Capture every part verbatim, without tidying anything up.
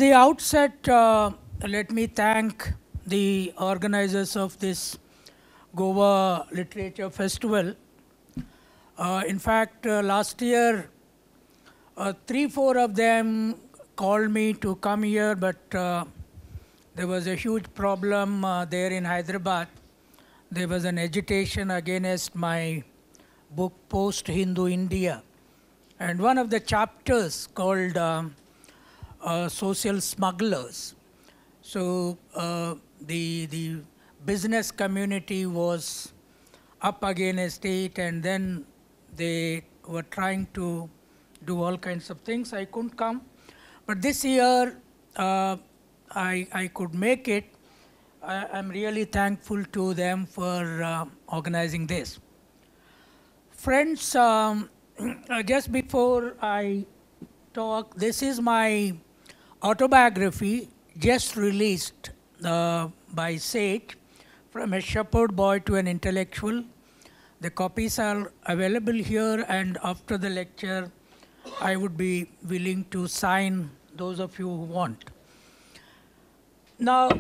the outset, uh, let me thank the organizers of this Goa Literature Festival. Uh, in fact, uh, last year, uh, three, four of them called me to come here, but uh, there was a huge problem uh, there in Hyderabad. There was an agitation against my book, Post-Hindu India. And one of the chapters called um, uh, Social Smugglers. So uh, the, the business community was up against it, and then they were trying to do all kinds of things. I couldn't come. But this year, uh, I, I could make it. I, I'm really thankful to them for uh, organizing this. Friends, um, just before I talk, this is my autobiography, just released uh, by Sage, From a Shepherd Boy to an Intellectual. The copies are available here, and after the lecture, I would be willing to sign those of you who want. Now,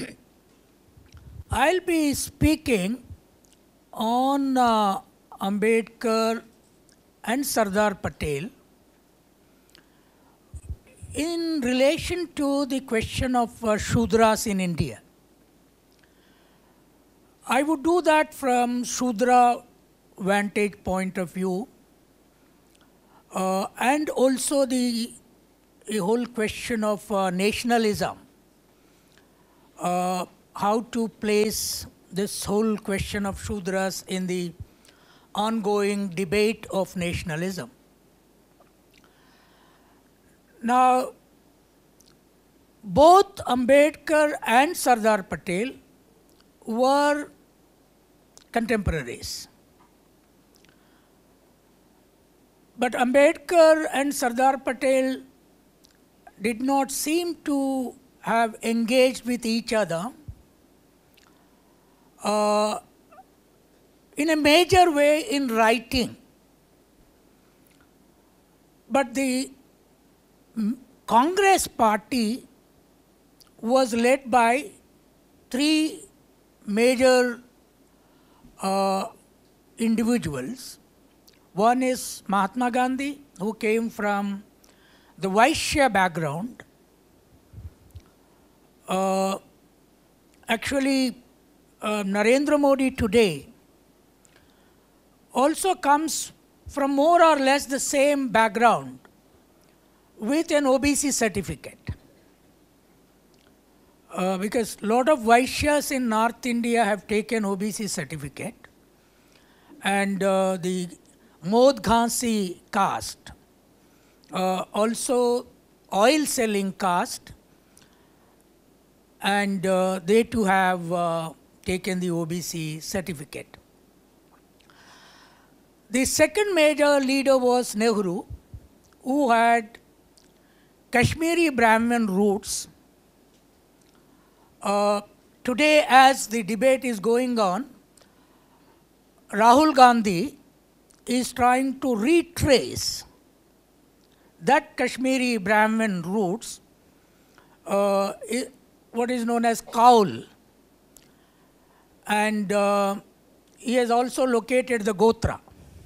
I'll be speaking on uh, Ambedkar and Sardar Patel in relation to the question of uh, Shudras in India. I would do that from Shudra vantage point of view, uh, and also the, the whole question of uh, nationalism, uh, how to place this whole question of Shudras in the ongoing debate of nationalism. Now, both Ambedkar and Sardar Patel were contemporaries. But Ambedkar and Sardar Patel did not seem to have engaged with each other uh, in a major way in writing. But the Congress party was led by three major uh, individuals. One is Mahatma Gandhi, who came from the Vaishya background. Uh, actually, uh, Narendra Modi today also comes from more or less the same background with an O B C certificate. Uh, because a lot of Vaishyas in North India have taken O B C certificate, and uh, the Modghansi caste, uh, also oil selling caste, and uh, they too have uh, taken the O B C certificate. The second major leader was Nehru, who had Kashmiri Brahmin roots. Uh, today, as the debate is going on, Rahul Gandhi is trying to retrace that Kashmiri Brahmin roots, uh, what is known as Kaul. And uh, he has also located the Gotra,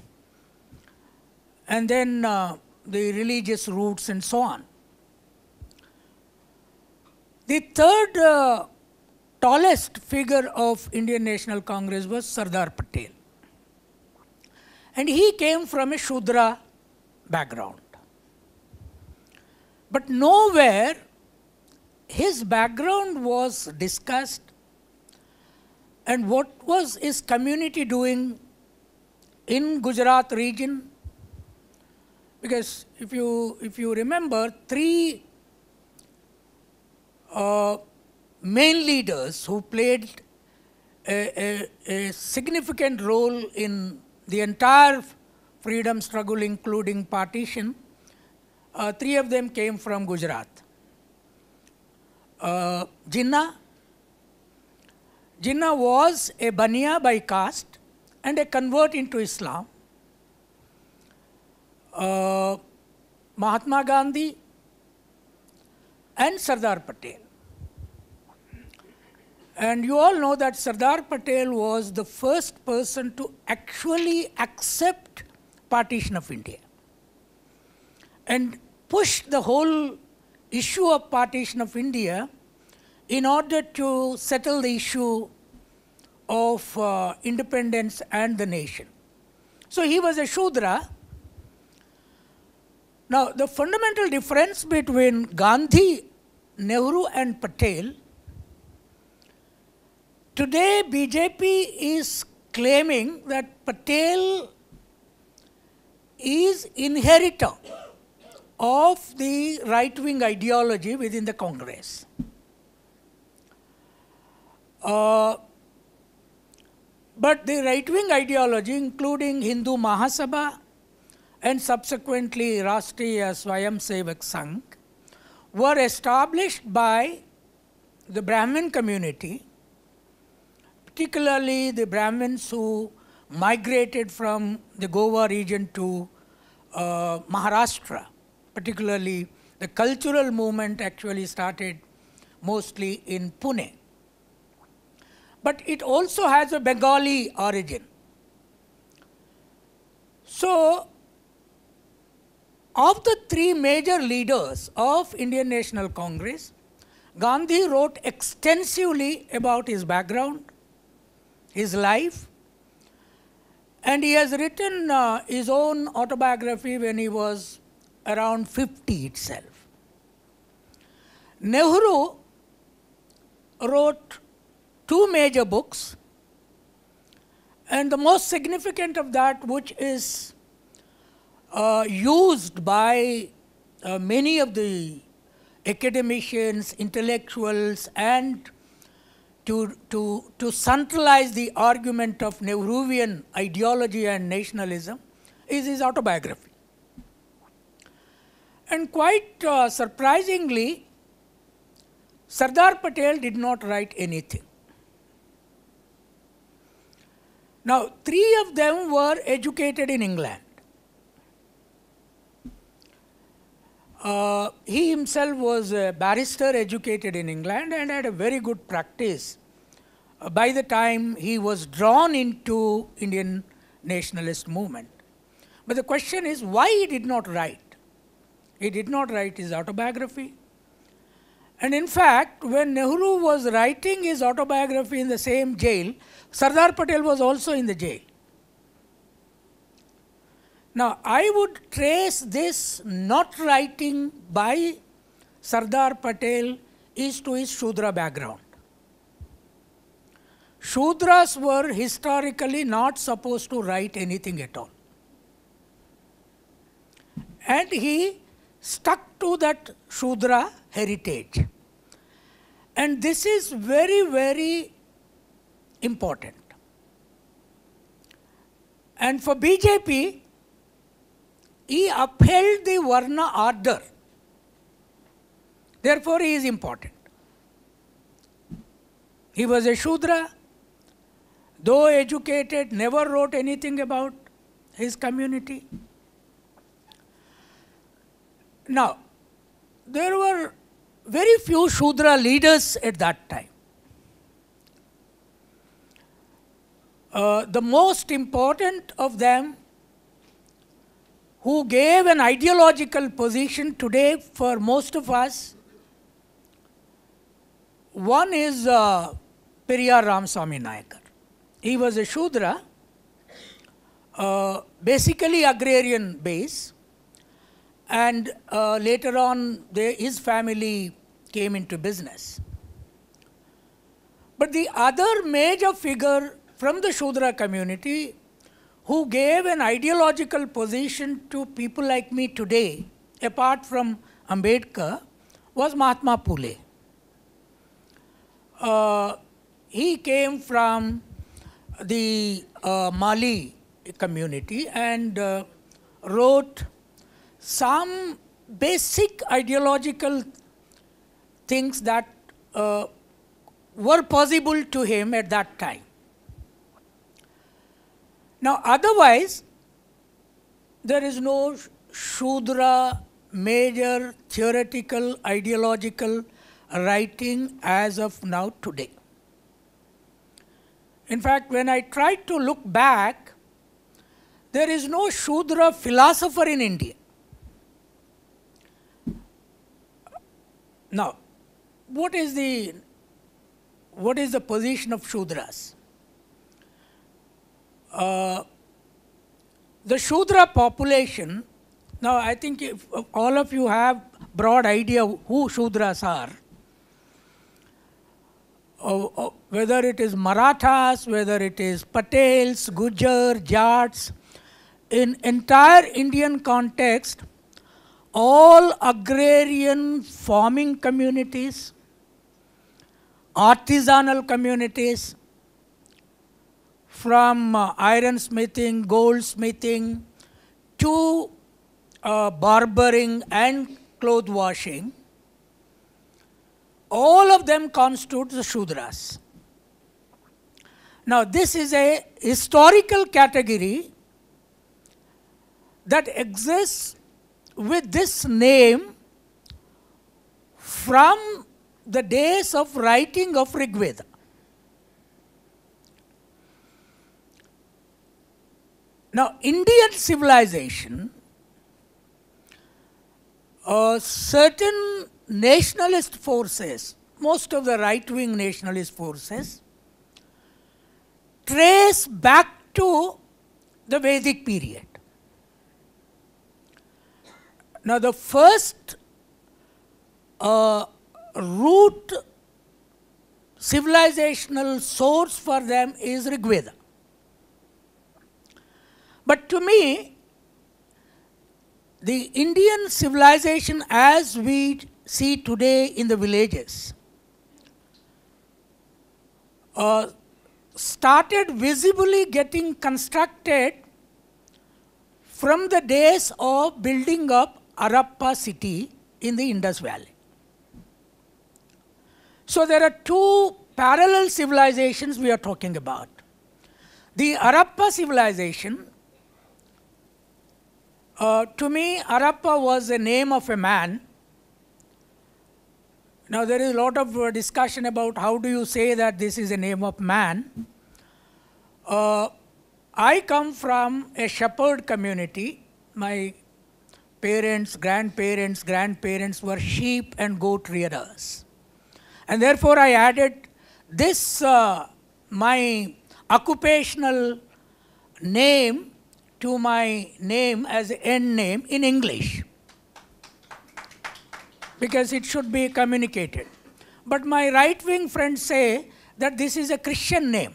and then uh, the religious roots and so on. The third uh, tallest figure of Indian National Congress was Sardar Patel. And he came from a Shudra background. But nowhere his background was discussed, and what was his community doing in Gujarat region. Because if you, if you remember, three Uh, main leaders who played a, a, a significant role in the entire freedom struggle, including partition, uh, three of them came from Gujarat. Uh, Jinnah. Jinnah was a Baniya by caste and a convert into Islam. Uh, Mahatma Gandhi and Sardar Patel. And you all know that Sardar Patel was the first person to actually accept partition of India and push the whole issue of partition of India in order to settle the issue of uh, independence and the nation. So he was a Shudra. Now, the fundamental difference between Gandhi, Nehru and Patel, today B J P is claiming that Patel is inheritor of the right-wing ideology within the Congress. Uh, but the right-wing ideology, including Hindu Mahasabha and subsequently Rashtriya Swayamsevak Sangh, were established by the Brahmin community, particularly the Brahmins who migrated from the Goa region to uh, Maharashtra. Particularly, the cultural movement actually started mostly in Pune. But it also has a Bengali origin. So, of the three major leaders of Indian National Congress, Gandhi wrote extensively about his background, his life, and he has written uh, his own autobiography when he was around fifty itself. Nehru wrote two major books, and the most significant of that, which is uh, used by uh, many of the academicians, intellectuals, and to, to, to centralize the argument of Nehruvian ideology and nationalism, is his autobiography. And quite uh, surprisingly, Sardar Patel did not write anything. Now, three of them were educated in England. Uh, he himself was a barrister educated in England and had a very good practice uh, by the time he was drawn into Indian nationalist movement. But the question is, why he did not write? He did not write his autobiography. And in fact, when Nehru was writing his autobiography in the same jail, Sardar Patel was also in the jail. Now, I would trace this not writing by Sardar Patel is to his Shudra background. Shudras were historically not supposed to write anything at all. And he stuck to that Shudra heritage. And this is very, very important. And for B J P, he upheld the Varna order. Therefore, he is important. He was a Shudra, though educated, never wrote anything about his community. Now, there were very few Shudra leaders at that time. Uh, the most important of them, who gave an ideological position today for most of us, one is uh, Periyar Ramaswamy Nayakar. He was a Shudra, uh, basically agrarian base, and uh, later on they, his family came into business. But the other major figure from the Shudra community who gave an ideological position to people like me today, apart from Ambedkar, was Mahatma Phule. Uh, he came from the uh, Mali community and uh, wrote some basic ideological things that uh, were possible to him at that time. Now, otherwise, there is no Shudra major theoretical, ideological writing as of now today. In fact, when I tried to look back, there is no Shudra philosopher in India. Now, what is the, what is the position of Shudras? Uh, the Shudra population, now I think if all of you have broad idea who Shudras are, uh, uh, whether it is Marathas, whether it is Patels, Gujar, Jats, in entire Indian context, all agrarian farming communities, artisanal communities, from uh, iron smithing, goldsmithing, to uh, barbering and cloth washing, all of them constitute the Shudras. Now, this is a historical category that exists with this name from the days of writing of Rig Veda. Now, Indian civilization, uh, certain nationalist forces, most of the right-wing nationalist forces, trace back to the Vedic period. Now, the first uh, root civilizational source for them is Rig Veda. But to me, the Indian civilization as we see today in the villages uh, started visibly getting constructed from the days of building up Harappa city in the Indus Valley. So there are two parallel civilizations we are talking about. The Harappa civilization, uh, to me, Harappa was the name of a man. Now there is a lot of uh, discussion about how do you say that this is a name of man. Uh, I come from a shepherd community. My parents, grandparents, grandparents were sheep and goat rearers. And therefore I added this, uh, my occupational name to my name as an end name in English, because it should be communicated. But my right-wing friends say that this is a Christian name.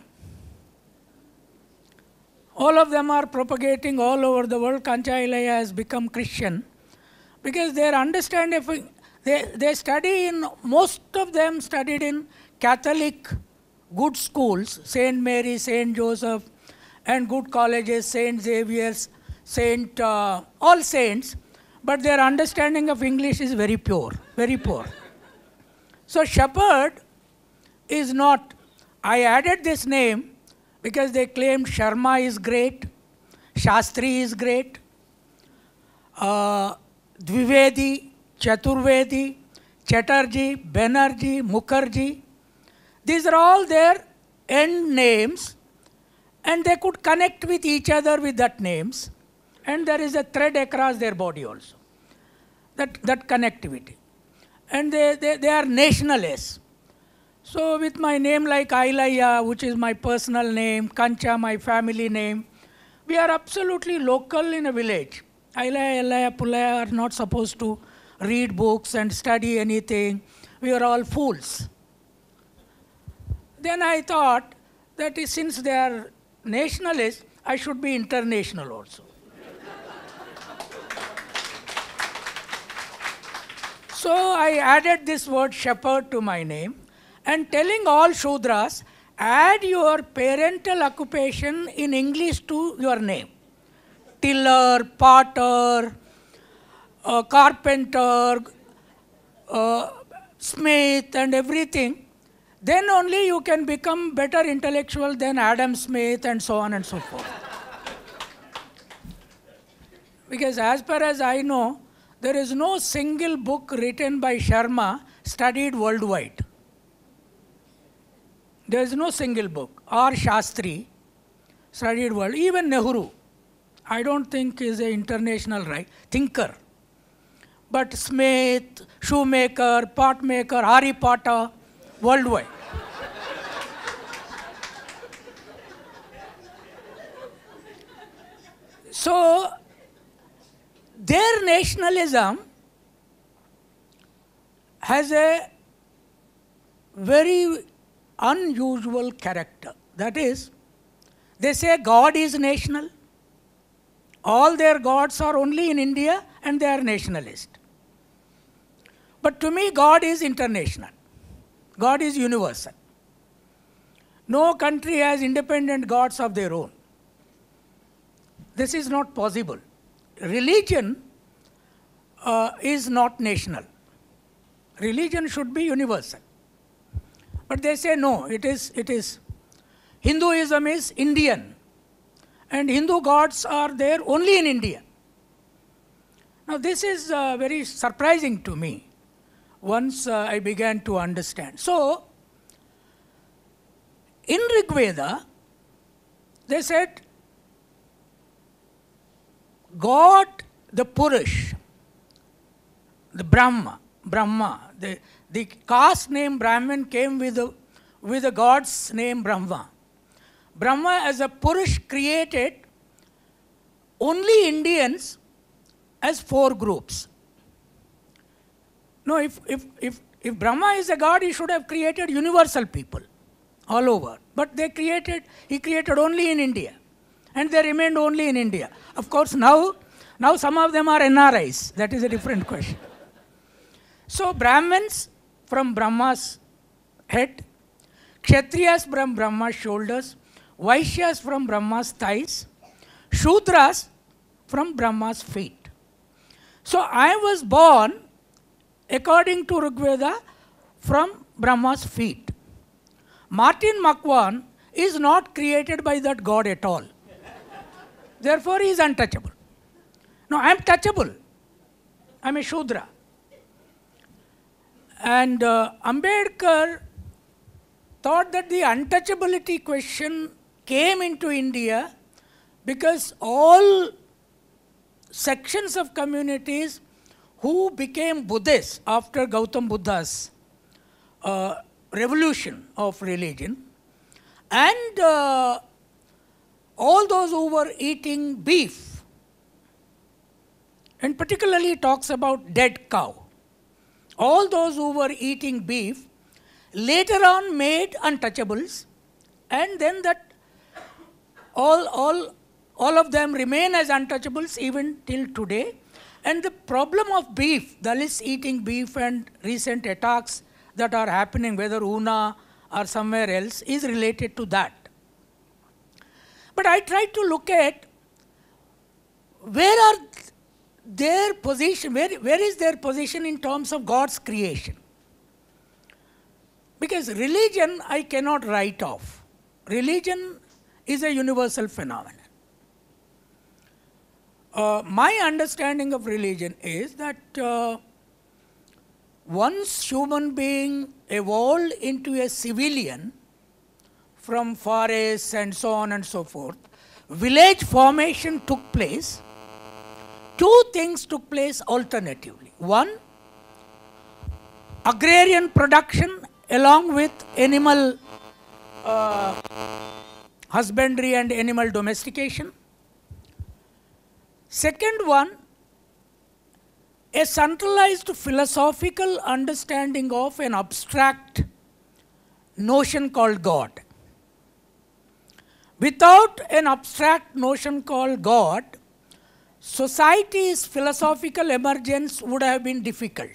All of them are propagating all over the world. Kancha Ilaiah has become Christian because their understanding, they, they study in, most of them studied in Catholic good schools, Saint Mary, Saint Joseph, and good colleges, Saint Xavier's, Saint, uh, all saints, but their understanding of English is very pure, very poor. So shepherd is not, I added this name because they claimed Sharma is great, Shastri is great, uh, Dvivedi, Chaturvedi, Chatterjee, Banerjee, Mukherjee. These are all their end names, and they could connect with each other with that names, and there is a thread across their body also, that, that connectivity. And they, they, they are nationalists. So with my name like Ilaiah, which is my personal name, Kancha, my family name, we are absolutely local in a village. Ilaiah, Ilaiah, Pulaiah are not supposed to read books and study anything. We are all fools. Then I thought that since they are nationalists, I should be international also. So I added this word shepherd to my name, and telling all Shudras, add your parental occupation in English to your name. Tiller, potter, uh, carpenter, uh, smith, and everything. Then only you can become better intellectual than Adam Smith and so on and so forth. Because as far as I know, there is no single book written by Sharma studied worldwide. There is no single book. Or Shastri studied world. Even Nehru, I don't think is an international right thinker. But Smith, shoemaker, pot maker, Harry Potter, worldwide. So, their nationalism has a very unusual character. That is, they say God is national. All their gods are only in India and they are nationalist. But to me, God is international. God is universal. No country has independent gods of their own. This is not possible. Religion uh, is not national. Religion should be universal. But they say no, it is, it is. Hinduism is Indian. And Hindu gods are there only in India. Now this is uh, very surprising to me once uh, I began to understand. So, in Rig Veda, they said, God, the Purush, the Brahma, Brahma, the, the caste name Brahman came with the, with the God's name Brahma. Brahma as a Purush created only Indians as four groups. No, if, if, if, if Brahma is a God, he should have created universal people all over. But they created, he created only in India. And they remained only in India. Of course, now, now some of them are N R Is. That is a different question. So, Brahmins from Brahma's head, Kshatriyas from Brahma's shoulders, Vaishyas from Brahma's thighs, Shudras from Brahma's feet. So, I was born, according to Rig Veda, from Brahma's feet. Martin McVan is not created by that God at all. Therefore, he is untouchable. No, I am touchable. I am a Shudra. And uh, Ambedkar thought that the untouchability question came into India because all sections of communities who became Buddhists after Gautam Buddha's uh, revolution of religion, and uh, all those who were eating beef, and particularly talks about dead cow. All those who were eating beef later on made untouchables, and then that all, all, all of them remain as untouchables even till today. And the problem of beef, Dalits eating beef and recent attacks that are happening, whether Una or somewhere else, is related to that. But I tried to look at where are their position, where, where is their position in terms of God's creation. Because religion I cannot write off. Religion is a universal phenomenon. Uh, my understanding of religion is that uh, once human being evolved into a civilian from forests and so on and so forth, village formation took place. Two things took place alternatively. One, agrarian production along with animal uh, husbandry and animal domestication. Second one, a centralized philosophical understanding of an abstract notion called God. Without an abstract notion called God, society's philosophical emergence would have been difficult.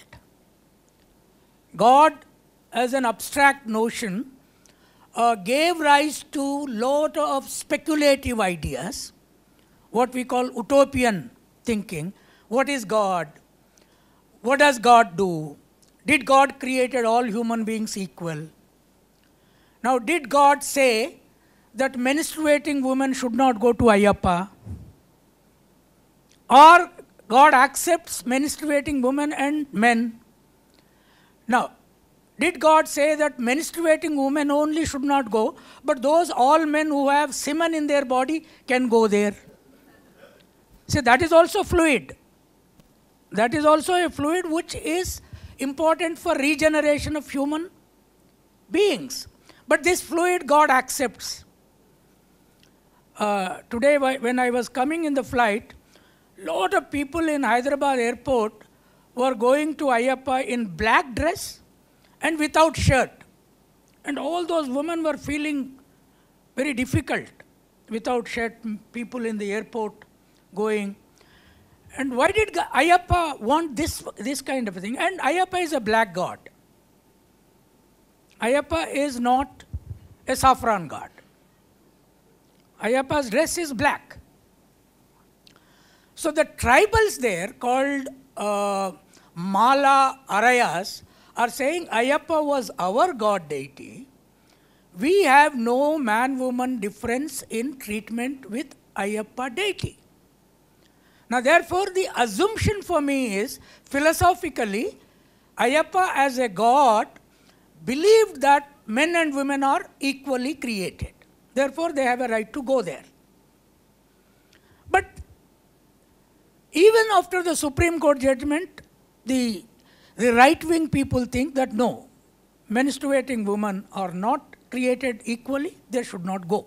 God, as an abstract notion, uh, gave rise to lot of speculative ideas, what we call utopian thinking. What is God? What does God do? Did God created all human beings equal? Now, did God say that menstruating women should not go to Ayyappa? Or God accepts menstruating women and men. Now, did God say that menstruating women only should not go, but those all men who have semen in their body can go there? See, that is also fluid. That is also a fluid which is important for regeneration of human beings. But this fluid God accepts. Uh, today, when I was coming in the flight, lot of people in Hyderabad airport were going to Ayyappa in black dress and without shirt. And all those women were feeling very difficult without shirt, people in the airport going. And why did Ayyappa want this, this kind of a thing? And Ayyappa is a black god. Ayyappa is not a saffron god. Ayyappa's dress is black. So the tribals there called uh, Mala Arayas are saying Ayyappa was our god deity. We have no man-woman difference in treatment with Ayyappa deity. Now therefore the assumption for me is, philosophically, Ayyappa as a god believed that men and women are equally created. Therefore they have a right to go there. But even after the Supreme Court judgment, the, the right-wing people think that no, menstruating women are not created equally, they should not go.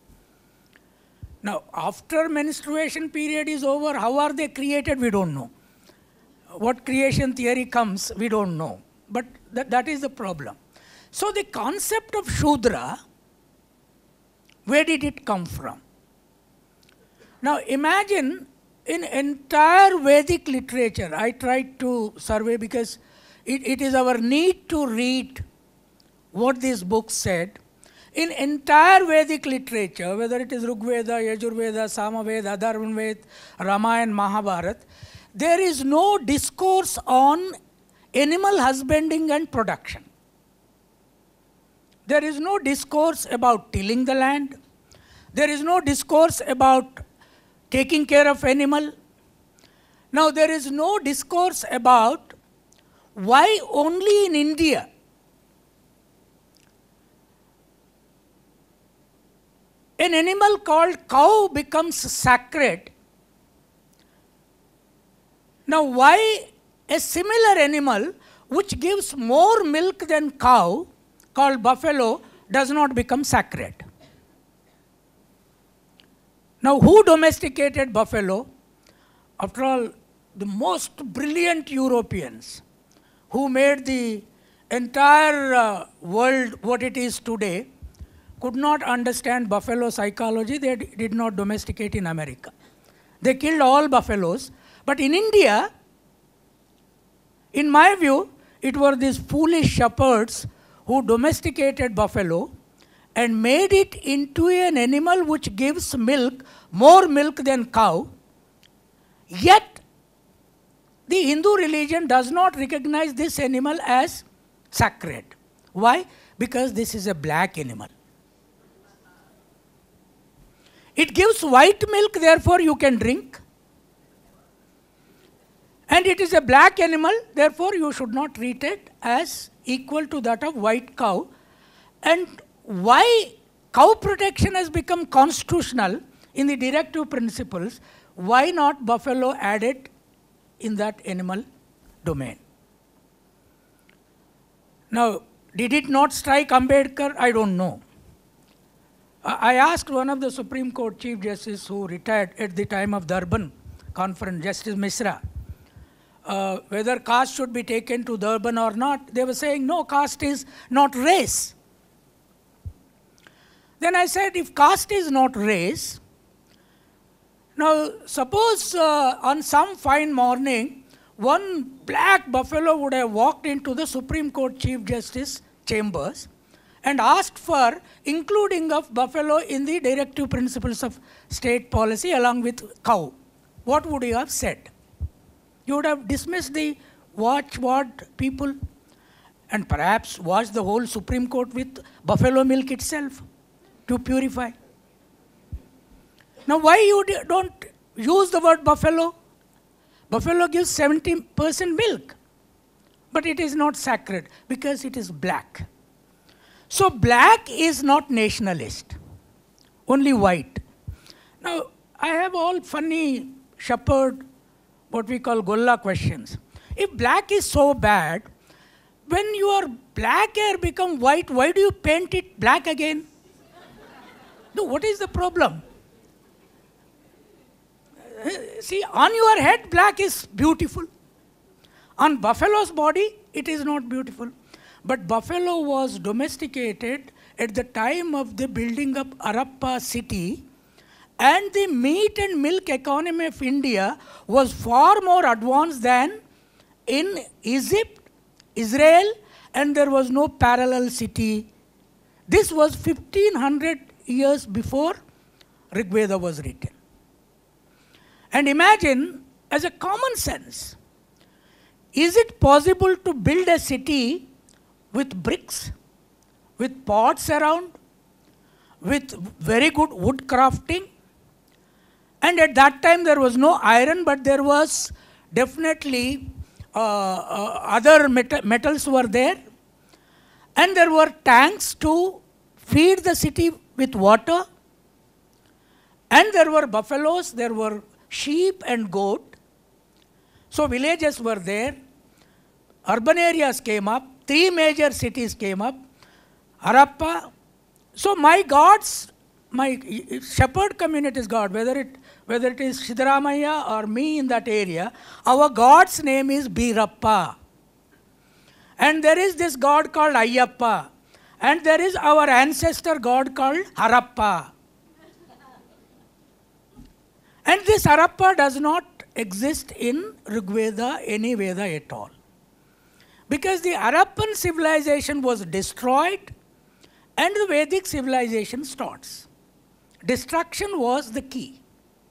Now, after menstruation period is over, how are they created? We don't know. What creation theory comes, we don't know. But that, that is the problem. So the concept of Shudra, where did it come from? Now imagine, in entire Vedic literature, I tried to survey because it, it is our need to read what these books said. In entire Vedic literature, whether it is Rigveda, Yajurveda, Samaveda, Atharvaveda, Ramayana, Mahabharata, there is no discourse on animal husbanding and production. There is no discourse about tilling the land. There is no discourse about taking care of animal. Now there is no discourse about why only in India an animal called cow becomes sacred. Now why a similar animal which gives more milk than cow, called buffalo, does not become sacred? Now who domesticated buffalo? After all, the most brilliant Europeans who made the entire uh, world what it is today could not understand buffalo psychology. They did not domesticate in America. They killed all buffaloes. But in India, in my view, it were these foolish shepherds who domesticated buffalo and made it into an animal which gives milk, more milk than cow. Yet, the Hindu religion does not recognize this animal as sacred. Why? Because this is a black animal. It gives white milk, therefore you can drink. And it is a black animal, therefore you should not treat it as equal to that of white cow. And why cow protection has become constitutional in the directive principles, why not buffalo added in that animal domain? Now, did it not strike Ambedkar? I don't know. I asked one of the Supreme Court Chief Justice who retired at the time of Durban conference, Justice Misra, uh, whether caste should be taken to Durban or not. They were saying, no, caste is not race. Then I said, if caste is not race, now suppose uh, on some fine morning, one black buffalo would have walked into the Supreme Court Chief Justice chambers and asked for including of buffalo in the directive principles of state policy along with cow. What would you have said? You would have dismissed the watchword people and perhaps washed the whole Supreme Court with buffalo milk itself to purify. Now why you don't use the word buffalo? Buffalo gives seventy percent milk. But it is not sacred because it is black. So black is not nationalist, only white. Now, I have all funny shepherd, what we call Golla questions. If black is so bad, when your black hair become white, why do you paint it black again? No, what is the problem? See, on your head, black is beautiful. On buffalo's body, it is not beautiful. But buffalo was domesticated at the time of the building up Harappa city, and the meat and milk economy of India was far more advanced than in Egypt, Israel, and there was no parallel city. This was fifteen hundred years before Rig Veda was written. And imagine, as a common sense, is it possible to build a city with bricks, with pots around, with very good wood crafting? And at that time there was no iron, but there was definitely uh, uh, other met metals were there. And there were tanks to feed the city with water. And there were buffaloes, there were sheep and goat. So villages were there, urban areas came up, three major cities came up, Harappa. So my gods, my shepherd community's god, whether it, whether it is Siddaramaiah or me in that area, our god's name is Birappa. And there is this god called Ayyappa. And there is our ancestor god called Harappa. And this Harappa does not exist in Rig Veda, any Veda at all. Because the Harappan civilization was destroyed and the Vedic civilization starts. Destruction was the key.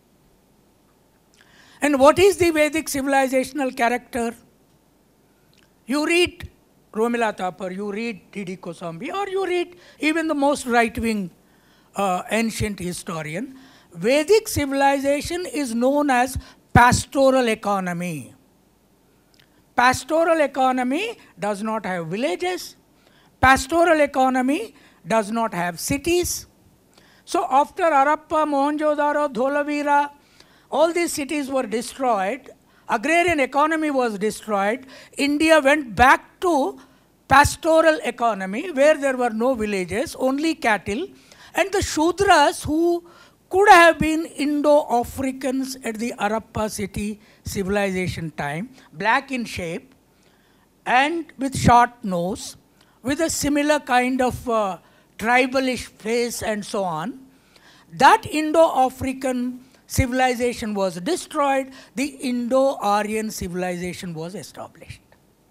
And what is the Vedic civilizational character? You read Romila Thapar, you read T D Kosambi, or you read even the most right-wing uh, ancient historian. Vedic civilization is known as pastoral economy. Pastoral economy does not have villages. Pastoral economy does not have cities. So after Harappa, Mohenjo-daro, Dholavira, all these cities were destroyed. Agrarian economy was destroyed. India went back to pastoral economy where there were no villages, only cattle. And the Shudras, who could have been Indo-Africans at the Harappa city civilization time, black in shape and with short nose, with a similar kind of uh, tribalish face and so on. That Indo-African civilization was destroyed, the Indo-Aryan civilization was established.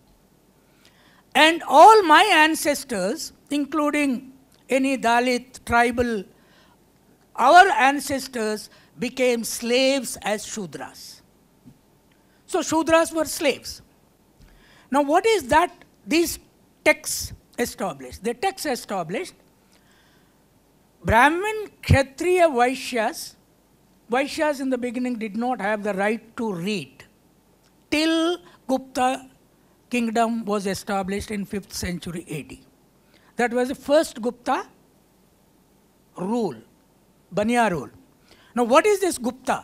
And all my ancestors, including any Dalit, tribal, our ancestors became slaves as Shudras. So Shudras were slaves. Now what is that these texts established? The texts established Brahmin, Kshatriya, Vaishyas. Vaishyas in the beginning did not have the right to read till Gupta kingdom was established in fifth century A D. That was the first Gupta rule, Banya rule. Now what is this Gupta?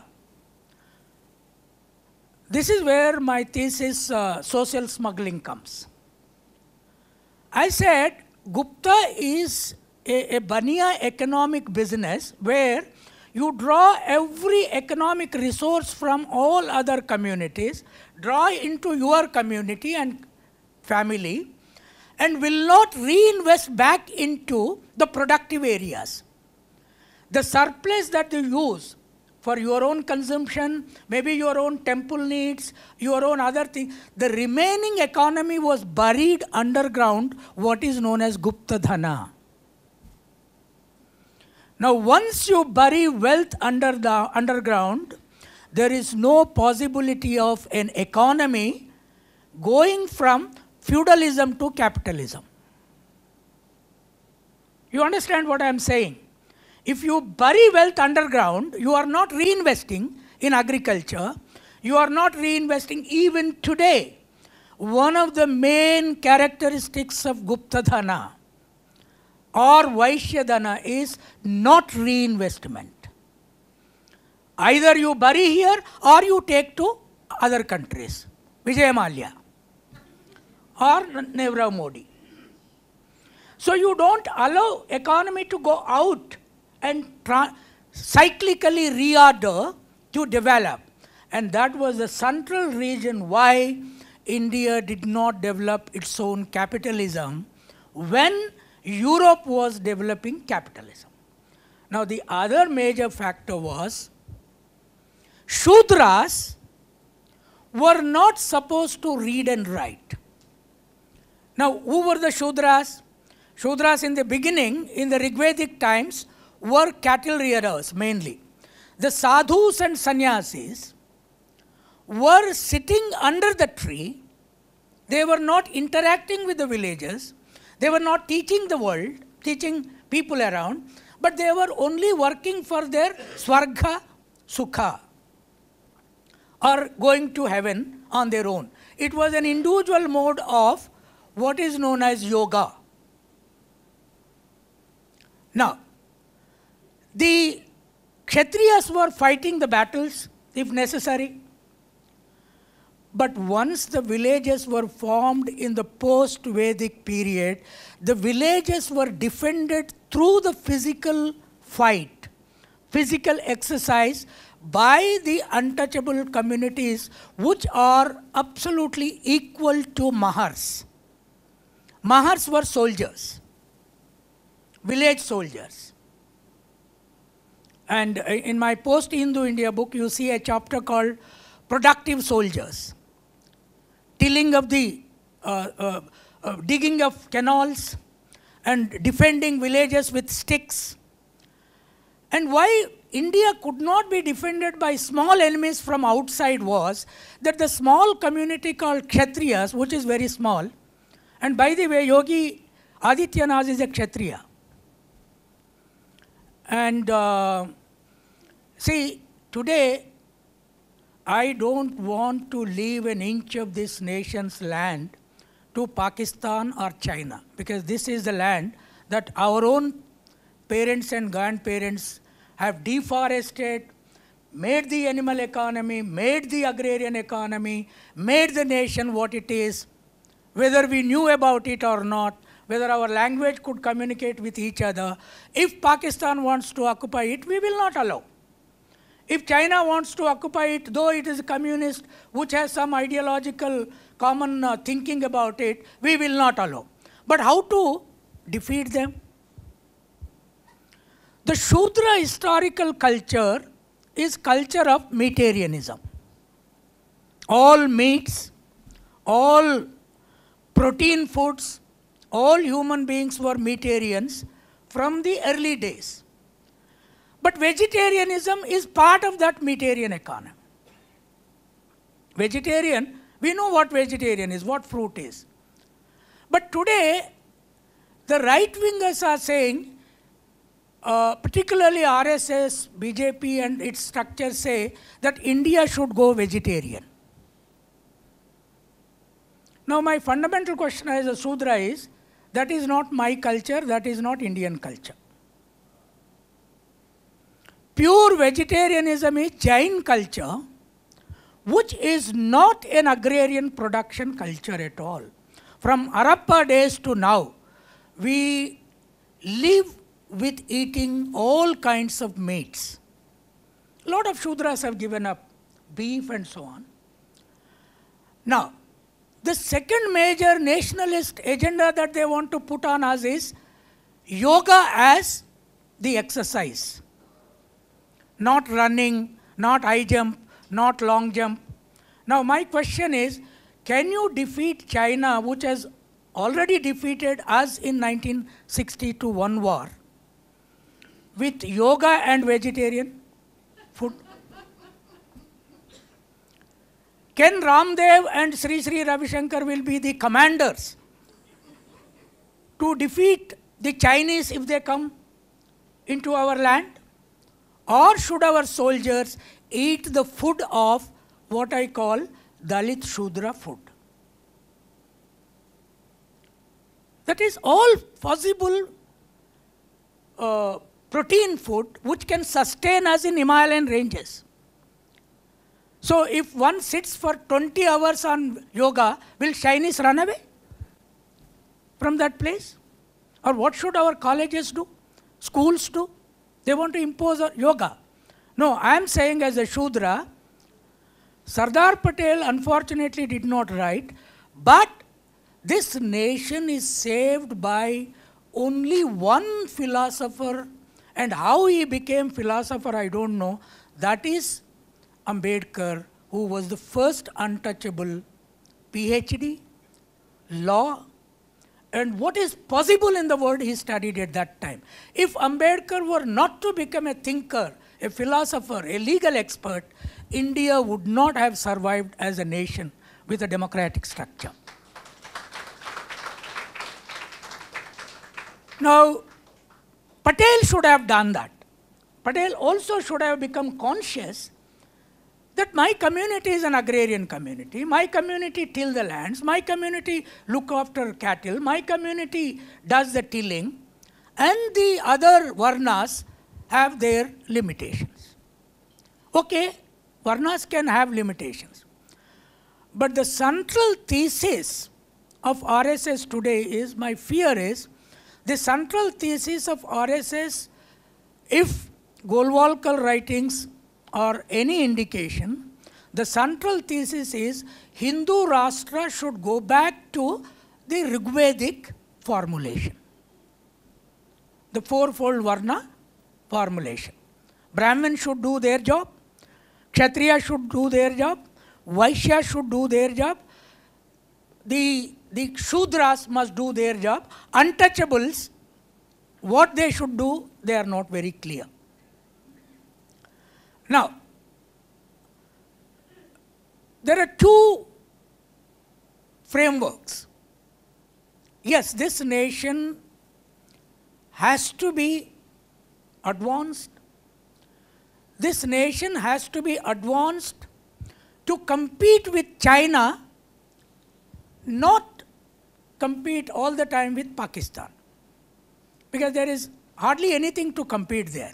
This is where my thesis, uh, social smuggling, comes. I said Gupta is a, a Banya economic business where you draw every economic resource from all other communities, draw into your community and family, and will not reinvest back into the productive areas. The surplus that you use for your own consumption, maybe your own temple needs, your own other thing, the remaining economy was buried underground, what is known as Gupta Dhana. Now once you bury wealth under the underground, there is no possibility of an economy going from feudalism to capitalism. You understand what I am saying? If you bury wealth underground, you are not reinvesting in agriculture, You are not reinvesting even today. One of the main characteristics of Gupta Dhana or Vaishya Dhana is not reinvestment. Either you bury here or you take to other countries. Vijay Mallya or Narendra Modi. So you don't allow economy to go out and cyclically reorder to develop. And that was the central reason why India did not develop its own capitalism when Europe was developing capitalism. Now the other major factor was Shudras were not supposed to read and write. Now who were the Shudras? Shudras in the beginning, in the Rigvedic times, were cattle rearers mainly. The sadhus and sannyasis were sitting under the tree. They were not interacting with the villagers. They were not teaching the world, teaching people around, but they were only working for their swarga sukha, or going to heaven on their own. It was an individual mode of what is known as yoga. Now, the Kshatriyas were fighting the battles if necessary. But once the villages were formed in the post-Vedic period, the villages were defended through the physical fight, physical exercise by the untouchable communities which are absolutely equal to Mahars. Mahars were soldiers, village soldiers. And in my post-Hindu India book, you see a chapter called Productive Soldiers. Tilling of the, uh, uh, uh, digging of canals and defending villages with sticks. And why India could not be defended by small enemies from outside was that the small community called Kshatriyas, which is very small, and by the way, Yogi Adityanath is a Kshatriya. And uh, see, today, I don't want to leave an inch of this nation's land to Pakistan or China, because this is the land that our own parents and grandparents have deforested, made the animal economy, made the agrarian economy, made the nation what it is, whether we knew about it or not, whether our language could communicate with each other. If Pakistan wants to occupy it, we will not allow. If China wants to occupy it, though it is a communist, which has some ideological common uh, thinking about it, we will not allow. But how to defeat them? The Shudra historical culture is culture of meatarianism. All meats, all protein foods, all human beings were meatarians from the early days. But vegetarianism is part of that meatarian economy. Vegetarian, we know what vegetarian is, what fruit is. But today, the right-wingers are saying, uh, particularly R S S, B J P and its structures say that India should go vegetarian. Now my fundamental question as a Shudra is, that is not my culture, that is not Indian culture. Pure vegetarianism is Jain culture, which is not an agrarian production culture at all. From Harappa days to now, we live with eating all kinds of meats. A lot of Shudras have given up beef and so on. Now, the second major nationalist agenda that they want to put on us is yoga as the exercise. Not running, not high jump, not long jump. Now my question is, can you defeat China, which has already defeated us in nineteen sixty-two one war, with yoga and vegetarian food? Ken Ramdev and Sri Sri Ravi Shankar will be the commanders to defeat the Chinese if they come into our land? Or should our soldiers eat the food of what I call Dalit Shudra food. That is all possible uh, protein food which can sustain us in Himalayan ranges. So if one sits for twenty hours on yoga, will shyness run away from that place? Or what should our colleges do? Schools do? They want to impose yoga. No, I am saying as a Shudra, Sardar Patel unfortunately did not write, but this nation is saved by only one philosopher, and how he became philosopher I don't know. That is Ambedkar, who was the first untouchable PhD, law, and what is possible in the world he studied at that time. If Ambedkar were not to become a thinker, a philosopher, a legal expert, India would not have survived as a nation with a democratic structure. Now, Patel should have done that. Patel also should have become conscious that my community is an agrarian community, my community till the lands, my community look after cattle, my community does the tilling, and the other Varnas have their limitations. Okay, Varnas can have limitations. But the central thesis of R S S today is, my fear is, the central thesis of R S S, if Golwalkar writings or any indication, the central thesis is Hindu Rashtra should go back to the Rigvedic formulation, the fourfold Varna formulation. Brahmin should do their job, Kshatriya should do their job, Vaishya should do their job, the, the Shudras must do their job. Untouchables, what they should do, they are not very clear. Now, there are two frameworks. Yes, this nation has to be advanced. This nation has to be advanced to compete with China, not compete all the time with Pakistan, because there is hardly anything to compete there.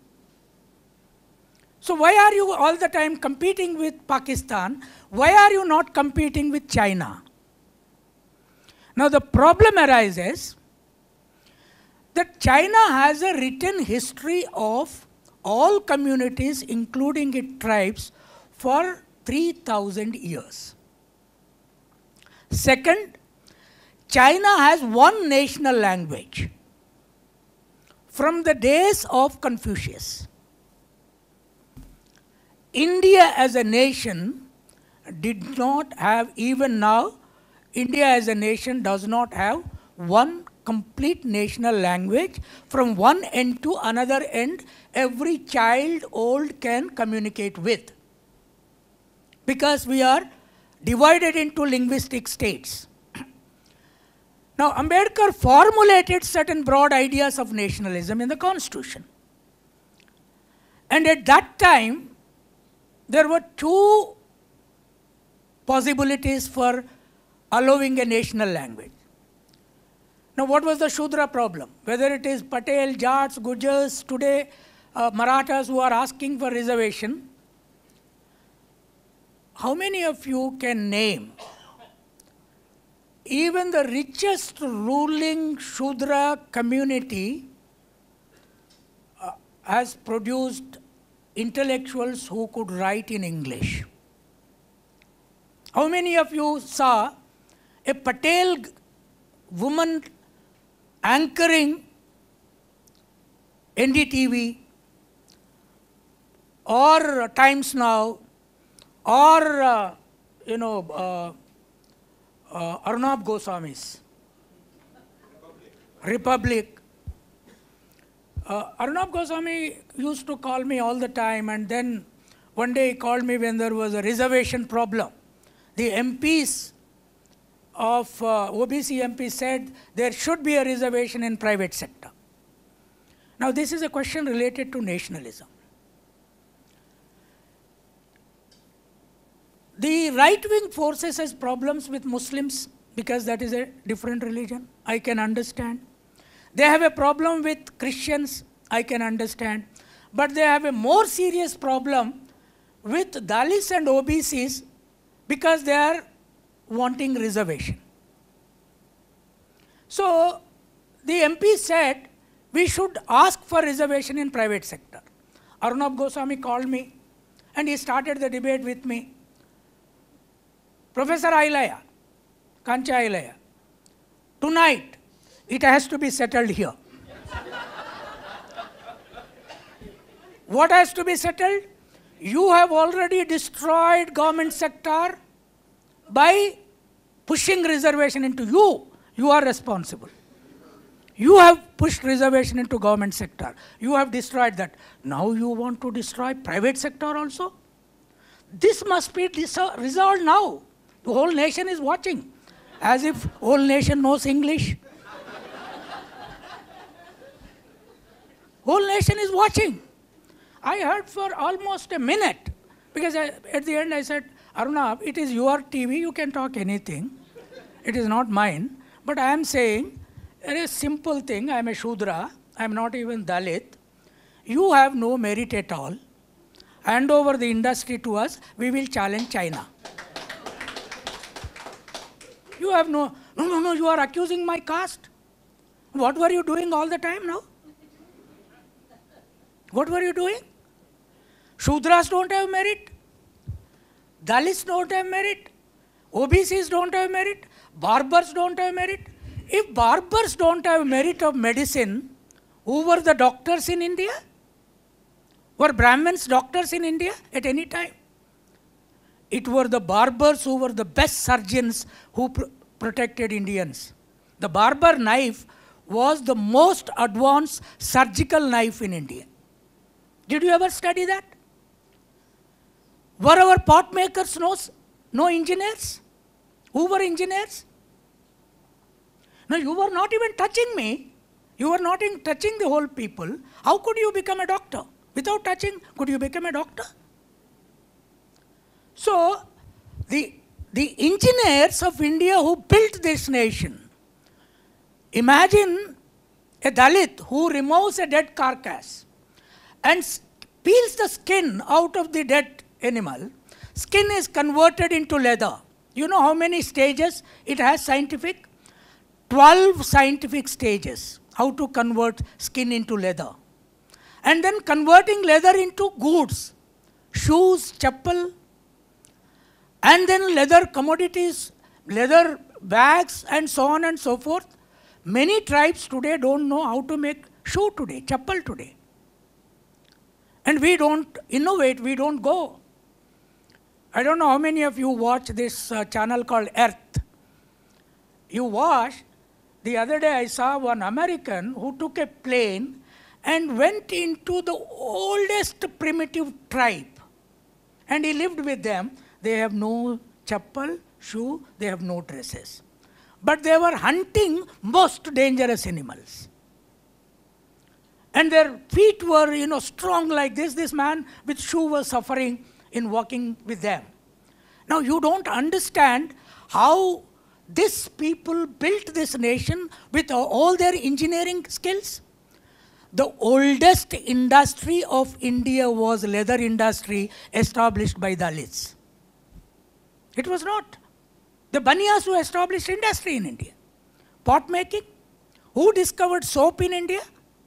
So why are you all the time competing with Pakistan? Why are you not competing with China? Now the problem arises that China has a written history of all communities, including its tribes, for three thousand years. Second, China has one national language from the days of Confucius. India as a nation did not have, even now, India as a nation does not have one complete national language. From one end to another end, every child old can communicate with, because we are divided into linguistic states. Now, Ambedkar formulated certain broad ideas of nationalism in the Constitution. And at that time, there were two possibilities for allowing a national language. Now, what was the Shudra problem? Whether it is Patel, Jats, Gujars, today uh, Marathas who are asking for reservation, how many of you can name even the richest ruling Shudra community uh, has produced intellectuals who could write in English? How many of you saw a Patel woman anchoring N D T V or Times Now or uh, you know uh, uh, Arnab Goswami's Republic? Republic. Uh, Arnab Goswami used to call me all the time, and then one day he called me when there was a reservation problem. The M Ps of uh, O B C M P said there should be a reservation in private sector. Now this is a question related to nationalism. The right-wing forces has problems with Muslims because that is a different religion. I can understand. They have a problem with Christians. I can understand. But they have a more serious problem with Dalits and O B Cs because they are wanting reservation. So the M P said we should ask for reservation in private sector. Arnab Goswami called me and he started the debate with me. Professor Ilaiah, Kancha Ilaiah, tonight it has to be settled here. What has to be settled? You have already destroyed government sector by pushing reservation into you. You are responsible. You have pushed reservation into government sector. You have destroyed that. Now you want to destroy private sector also? This must be resolved now. The whole nation is watching, as if whole nation knows English. Whole nation is watching. I heard for almost a minute, because I, at the end I said, Arunab, it is your T V, you can talk anything. It is not mine. But I am saying, it is a simple thing. I am a Shudra. I am not even Dalit. You have no merit at all. Hand over the industry to us. We will challenge China. You have no, no, no, no, you are accusing my caste. What were you doing all the time now? What were you doing? Shudras don't have merit. Dalits don't have merit. O B Cs don't have merit. Barbers don't have merit. If barbers don't have merit of medicine, who were the doctors in India? Were Brahmins doctors in India at any time? It were the barbers who were the best surgeons who pr protected Indians. The barber knife was the most advanced surgical knife in India. Did you ever study that? Were our pot makers no, no engineers? Who were engineers? No, you were not even touching me. You were not in touching the whole people. How could you become a doctor? Without touching, could you become a doctor? So, the, the engineers of India who built this nation, imagine a Dalit who removes a dead carcass and peels the skin out of the dead animal. Skin is converted into leather. You know how many stages it has scientific? twelve scientific stages, how to convert skin into leather. And then converting leather into goods, shoes, chappal, and then leather commodities, leather bags, and so on and so forth. Many tribes today don't know how to make shoe today, chappal today. And we don't innovate, we don't go. I don't know how many of you watch this uh, channel called Earth. You watch. The other day I saw one American who took a plane and went into the oldest primitive tribe. And he lived with them. They have no chappal, shoe, they have no dresses. But they were hunting most dangerous animals. And their feet were, you know, strong like this. This man with shoe was suffering in walking with them. Now you don't understand how these people built this nation with all their engineering skills. The oldest industry of India was leather industry established by Dalits. It was not. The Baniyas who established industry in India. Pot making. Who discovered soap in India?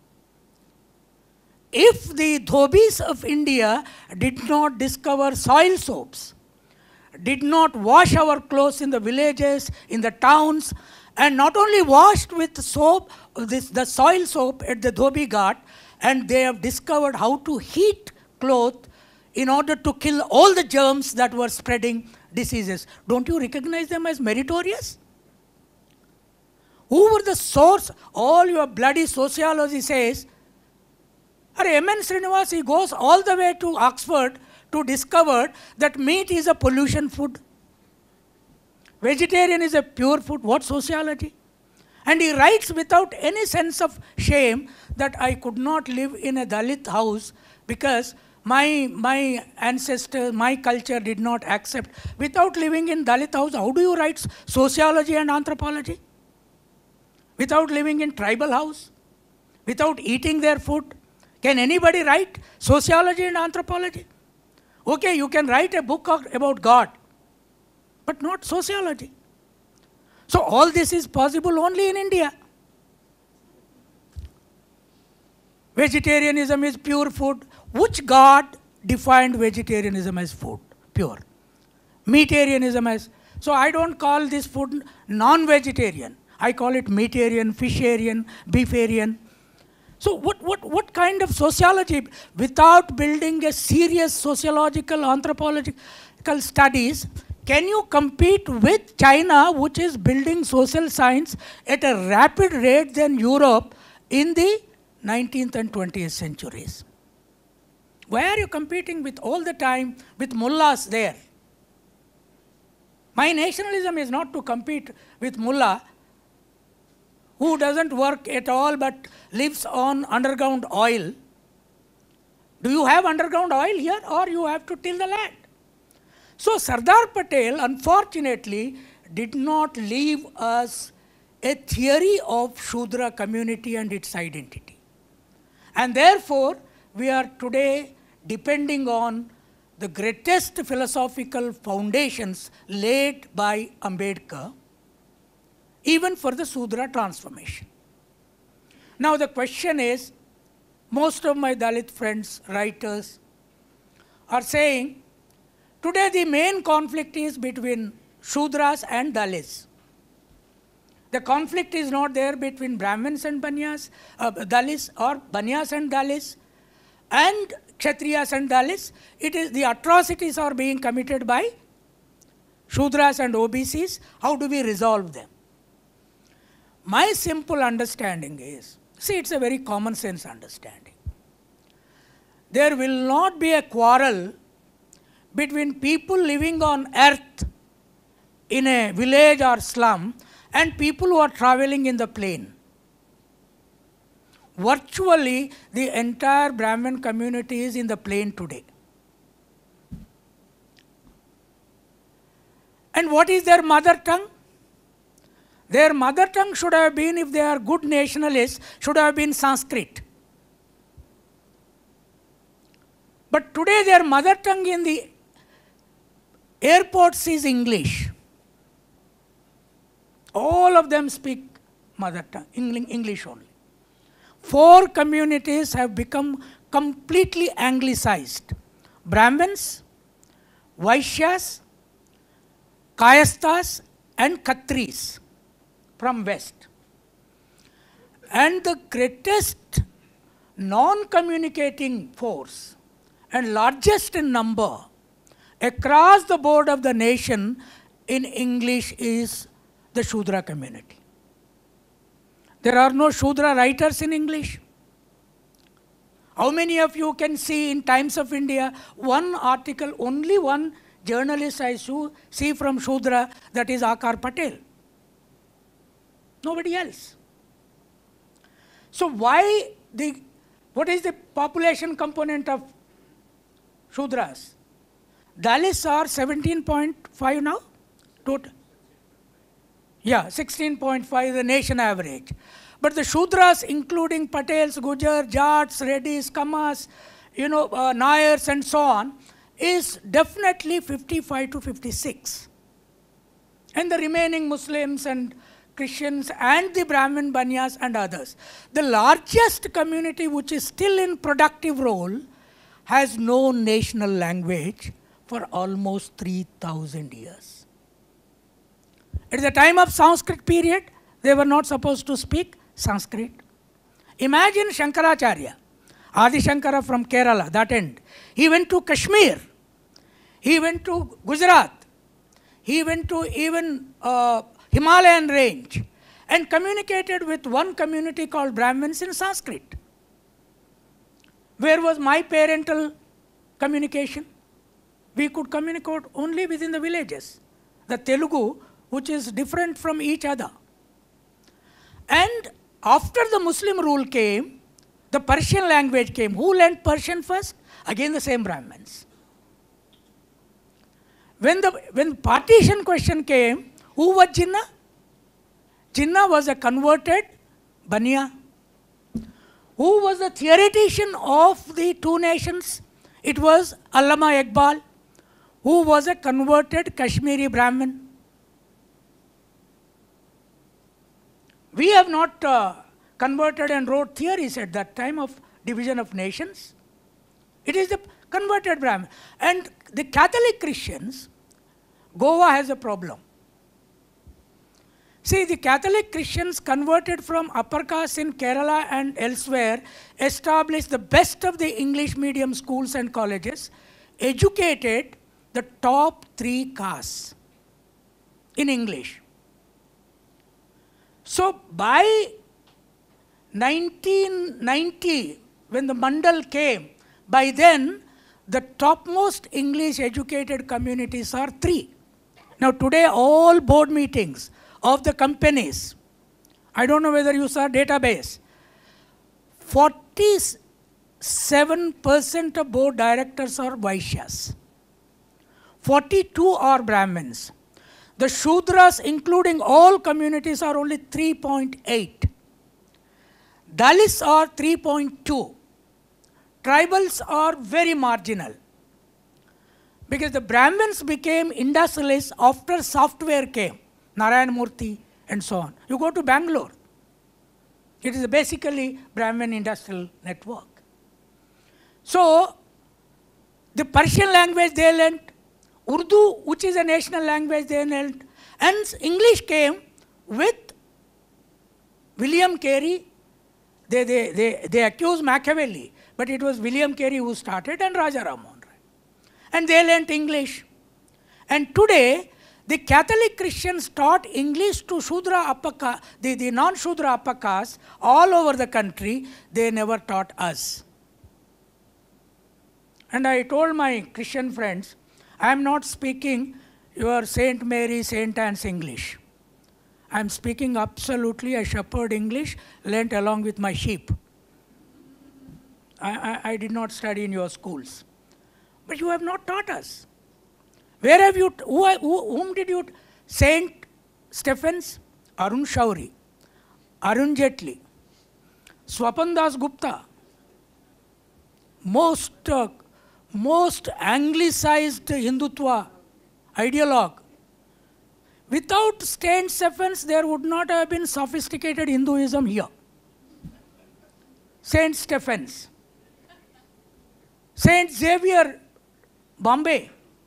If the dhobis of India did not discover soil soaps, did not wash our clothes in the villages, in the towns, and not only washed with soap, this, the soil soap at the Dhobi Ghat, and they have discovered how to heat cloth in order to kill all the germs that were spreading diseases. Don't you recognize them as meritorious? Who were the source? All your bloody sociology says, M N Srinivas, he goes all the way to Oxford to discover that meat is a pollution food. Vegetarian is a pure food. What sociology? And he writes without any sense of shame that I could not live in a Dalit house because my, my ancestors, my culture did not accept. Without living in Dalit house, how do you write sociology and anthropology? Without living in tribal house? Without eating their food? Can anybody write sociology and anthropology? Okay, you can write a book about God, but not sociology. So all this is possible only in India. Vegetarianism is pure food. Which God defined vegetarianism as food? Pure. Meatarianism as... So I don't call this food non-vegetarian. I call it meatarian, fisharian, beefarian. So what, what, what kind of sociology, without building a serious sociological, anthropological studies, can you compete with China, which is building social science at a rapid rate than Europe in the nineteenth and twentieth centuries? Why are you competing with all the time with mullahs there? My nationalism is not to compete with mullah who doesn't work at all but lives on underground oil. Do you have underground oil here, or you have to till the land? So Sardar Patel, unfortunately, did not leave us a theory of Shudra community and its identity. And therefore, we are today depending on the greatest philosophical foundations laid by Ambedkar, even for the Shudra transformation. Now the question is, most of my Dalit friends, writers, are saying, today the main conflict is between Shudras and Dalits. The conflict is not there between Brahmins and Banyas, uh, Dalits, or Banyas and Dalits, and Kshatriyas and Dalits. It is the atrocities are being committed by Shudras and O B Cs. How do we resolve them? My simple understanding is, see, it's a very common sense understanding. There will not be a quarrel between people living on earth in a village or slum and people who are traveling in the plain. Virtually, the entire Brahmin community is in the plain today. And what is their mother tongue? Their mother tongue should have been, if they are good nationalists, should have been Sanskrit. But today their mother tongue in the airports is English. All of them speak mother tongue, English only. Four communities have become completely anglicized. Brahmins, Vaishyas, Kayasthas and Khatris from west. And the greatest non-communicating force and largest in number across the board of the nation in English is the Shudra community. There are no Shudra writers in English. How many of you can see in Times of India one article, only one journalist I see from Shudra, that is Sardar Patel? Nobody else. So why the, what is the population component of Shudras? Dalits are seventeen point five now, total. Yeah, sixteen point five the nation average. But the Shudras, including Patels, Gujar, Jats, Reddys, Kamas, you know, uh, Nayars and so on, is definitely fifty-five to fifty-six. And the remaining Muslims and Christians and the Brahmin, Banyas and others. The largest community which is still in productive role has no national language for almost three thousand years. At the time of Sanskrit period, they were not supposed to speak Sanskrit. Imagine Shankaracharya, Adi Shankara from Kerala, that end. He went to Kashmir. He went to Gujarat. He went to even uh, Himalayan range and communicated with one community called Brahmins in Sanskrit. Where was my parental communication? We could communicate only within the villages. The Telugu, which is different from each other. And after the Muslim rule came, the Persian language came. Who learned Persian first? Again the same Brahmins. When the when partition question came, who was Jinnah? Jinnah was a converted Baniya. Who was the theoretician of the two nations? It was Allama Iqbal, who was a converted Kashmiri Brahmin. We have not uh, converted and wrote theories at that time of division of nations. It is the converted Brahmin. And the Catholic Christians, Goa has a problem. See, the Catholic Christians converted from upper caste in Kerala and elsewhere, established the best of the English medium schools and colleges, educated the top three castes in English. So by nineteen ninety, when the Mandal came, by then the topmost English educated communities are three. Now today all board meetings of the companies, I don't know whether you saw database, forty-seven percent of board directors are Vaishyas, forty-two are Brahmins. The Shudras, including all communities, are only three point eight. Dalits are three point two. Tribals are very marginal. Because the Brahmins became industrialists after software came. Narayan Murthy and so on. You go to Bangalore. It is basically Brahmin industrial network. So, the Persian language they learnt, Urdu, which is a national language, they learnt, and English came with William Carey. They, they, they, they accused Machiavelli, but it was William Carey who started and Raja Ram Mohan Rai. And they learnt English. And today, the Catholic Christians taught English to Shudra upper caste, the, the non-Shudra upper caste all over the country. They never taught us. And I told my Christian friends, I am not speaking your Saint Mary, Saint Anne's English. I am speaking absolutely a shepherd English learnt along with my sheep. I, I, I did not study in your schools. But you have not taught us. Where have you, who, who, whom did you, Saint Stephens, Arun Shauri, Arun Jaitley, Swapan Das Gupta, most, uh, most anglicized Hindutva ideologue. Without Saint Stephens, there would not have been sophisticated Hinduism here. Saint Stephens, Saint Xavier, Bombay,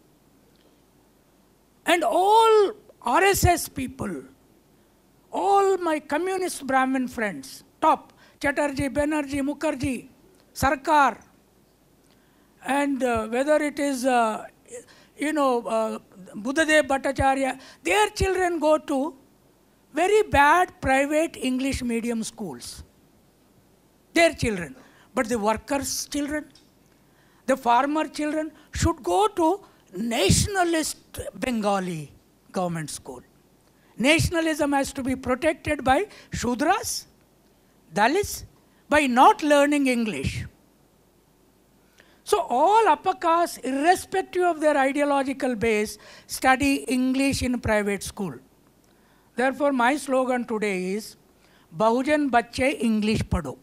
and all R S S people, all my communist Brahmin friends, top, Chatterjee, Banerjee, Mukherjee, Sarkar, and uh, whether it is, uh, you know, uh, Buddhadev Bhattacharya, their children go to very bad private English medium schools. Their children. But the workers' children, the farmer children should go to nationalist Bengali government school. Nationalism has to be protected by Shudras, Dalits, by not learning English. So all upper castes, irrespective of their ideological base, study English in private school. Therefore, my slogan today is, Bahujan Bacche English Padho.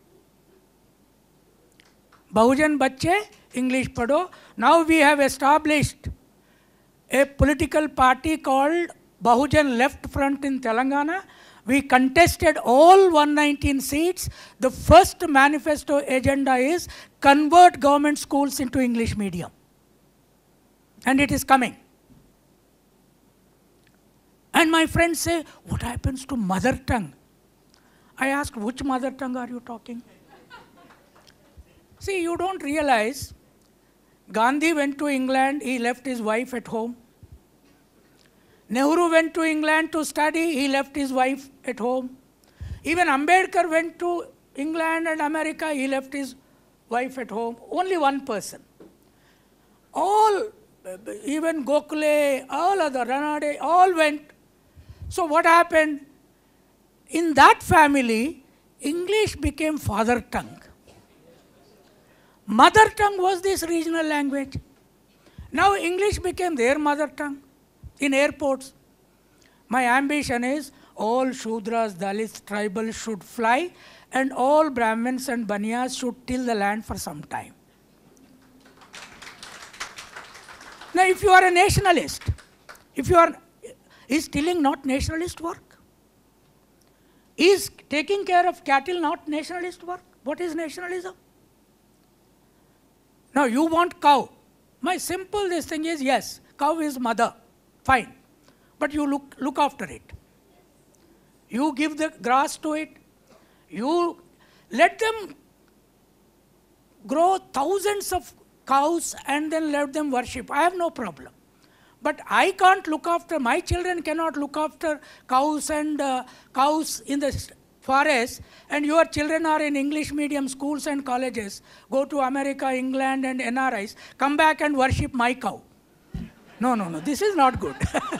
Bahujan Bacche English Padho. Now we have established a political party called Bahujan Left Front in Telangana. We contested all one hundred nineteen seats. The first manifesto agenda is convert government schools into English medium. And it is coming. And my friends say, what happens to mother tongue? I asked, which mother tongue are you talking? See, you don't realize, Gandhi went to England, he left his wife at home. Nehru went to England to study, he left his wife at home. Even Ambedkar went to England and America, he left his wife at home. Only one person. All, even Gokhale, all other, Ranade, all went. So what happened? In that family, English became father tongue. Mother tongue was this regional language. Now English became their mother tongue in airports. My ambition is all Shudras, Dalits, tribals should fly, and all Brahmins and Banyas should till the land for some time. Now, if you are a nationalist, if you are, is tilling not nationalist work? Is taking care of cattle not nationalist work? What is nationalism? Now, you want cow. My simple this thing is, yes, cow is mother, fine. But you look, look after it. You give the grass to it. You let them grow thousands of cows and then let them worship. I have no problem. But I can't look after, my children cannot look after cows and uh, cows in the forest, and your children are in English medium schools and colleges, go to America, England and N R Is, come back and worship my cow. No, no, no, this is not good.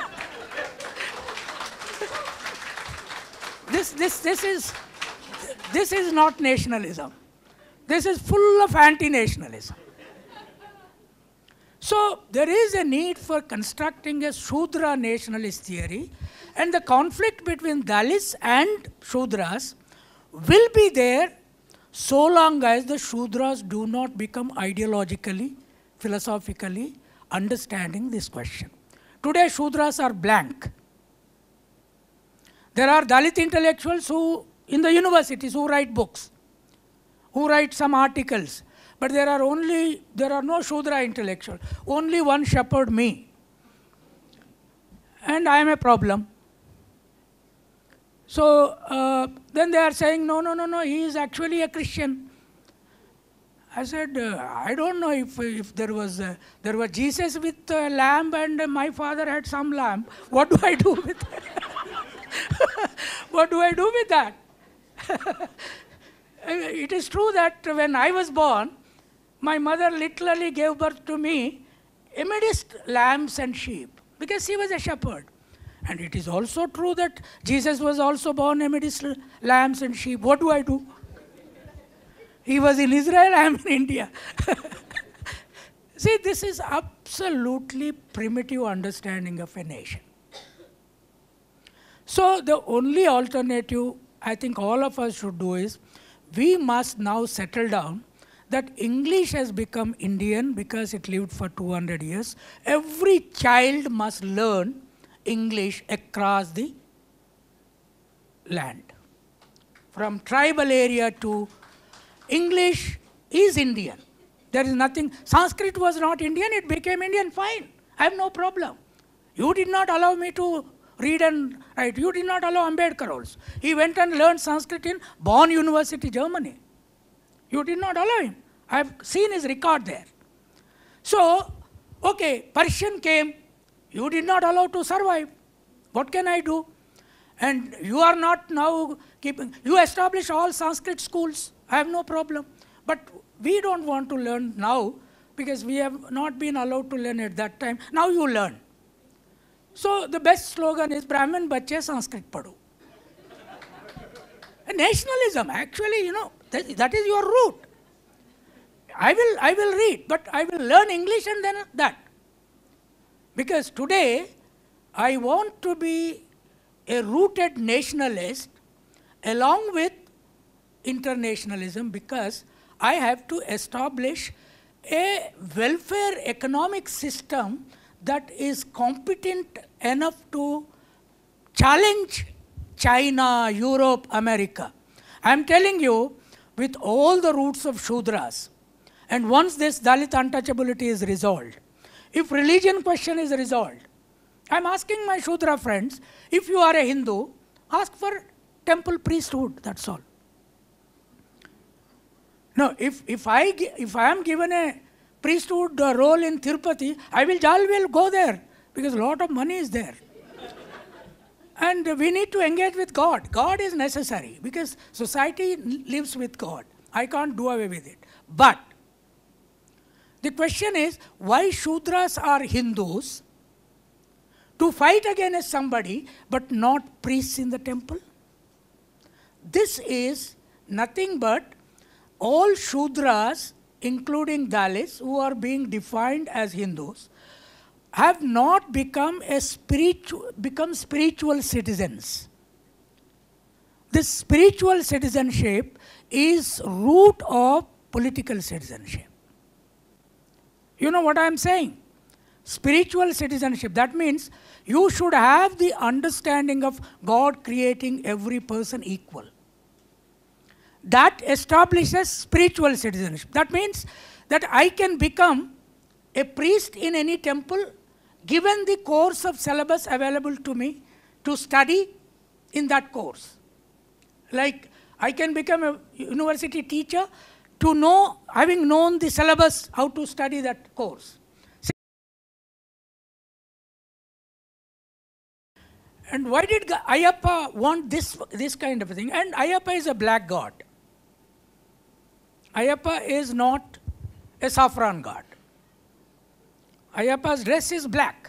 this, this, this, is, this is not nationalism. This is full of anti-nationalism. So there is a need for constructing a Shudra nationalist theory, and the conflict between Dalits and Shudras will be there so long as the Shudras do not become ideologically, philosophically understanding this question. Today Shudras are blank. There are Dalit intellectuals who, in the universities, who write books, who write some articles. But there are only, there are no Shudra intellectuals. Only one shepherd, me. And I am a problem. So uh, then they are saying, no, no, no, no, he is actually a Christian. I said, uh, I don't know if, if there was, uh, there was Jesus with a lamb and uh, my father had some lamb. What do I do with that? What do I do with that? It is true that when I was born, my mother literally gave birth to me amidst lambs and sheep, because she was a shepherd. And it is also true that Jesus was also born amidst lambs and sheep. What do I do? He was in Israel, I am in India. See, this is absolutely primitive understanding of a nation. So the only alternative I think all of us should do is, we must now settle down that English has become Indian because it lived for two hundred years. Every child must learn English across the land. From tribal area to English is Indian. There is nothing, Sanskrit was not Indian, it became Indian, fine. I have no problem. You did not allow me to read and write. You did not allow Ambedkar also. He went and learned Sanskrit in Bonn University, Germany. You did not allow him. I have seen his record there. So, okay, Persian came. You did not allow to survive. What can I do? And you are not now keeping, you establish all Sanskrit schools. I have no problem. But we don't want to learn now because we have not been allowed to learn at that time. Now you learn. So the best slogan is Brahmin Bache Sanskrit Padho. Nationalism, actually, you know, that, that is your root. I will, I will read, but I will learn English and then that. Because today, I want to be a rooted nationalist along with internationalism, because I have to establish a welfare economic system that is competent enough to challenge China, Europe, America. I am telling you, with all the roots of Shudras, and once this Dalit untouchability is resolved, if religion question is resolved, I am asking my Shudra friends, if you are a Hindu, ask for temple priesthood, that's all. No, if, if, I, if I am given a priesthood role in Tirupati, I will, I will go there, because a lot of money is there. And we need to engage with God. God is necessary, because society lives with God. I can't do away with it. But the question is, why Shudras are Hindus to fight against somebody but not priests in the temple? This is nothing but all Shudras including Dalits, who are being defined as Hindus, have not become a spiritual, become spiritual citizens. This spiritual citizenship is root of political citizenship. You know what I am saying? Spiritual citizenship. That means you should have the understanding of God creating every person equal. That establishes spiritual citizenship. That means that I can become a priest in any temple given the course of syllabus available to me to study in that course. Like I can become a university teacher to know, having known the syllabus, how to study that course. And why did Ayyappa want this, this kind of a thing? And Ayyappa is a black god. Ayyappa is not a saffron god. Ayyappa's dress is black.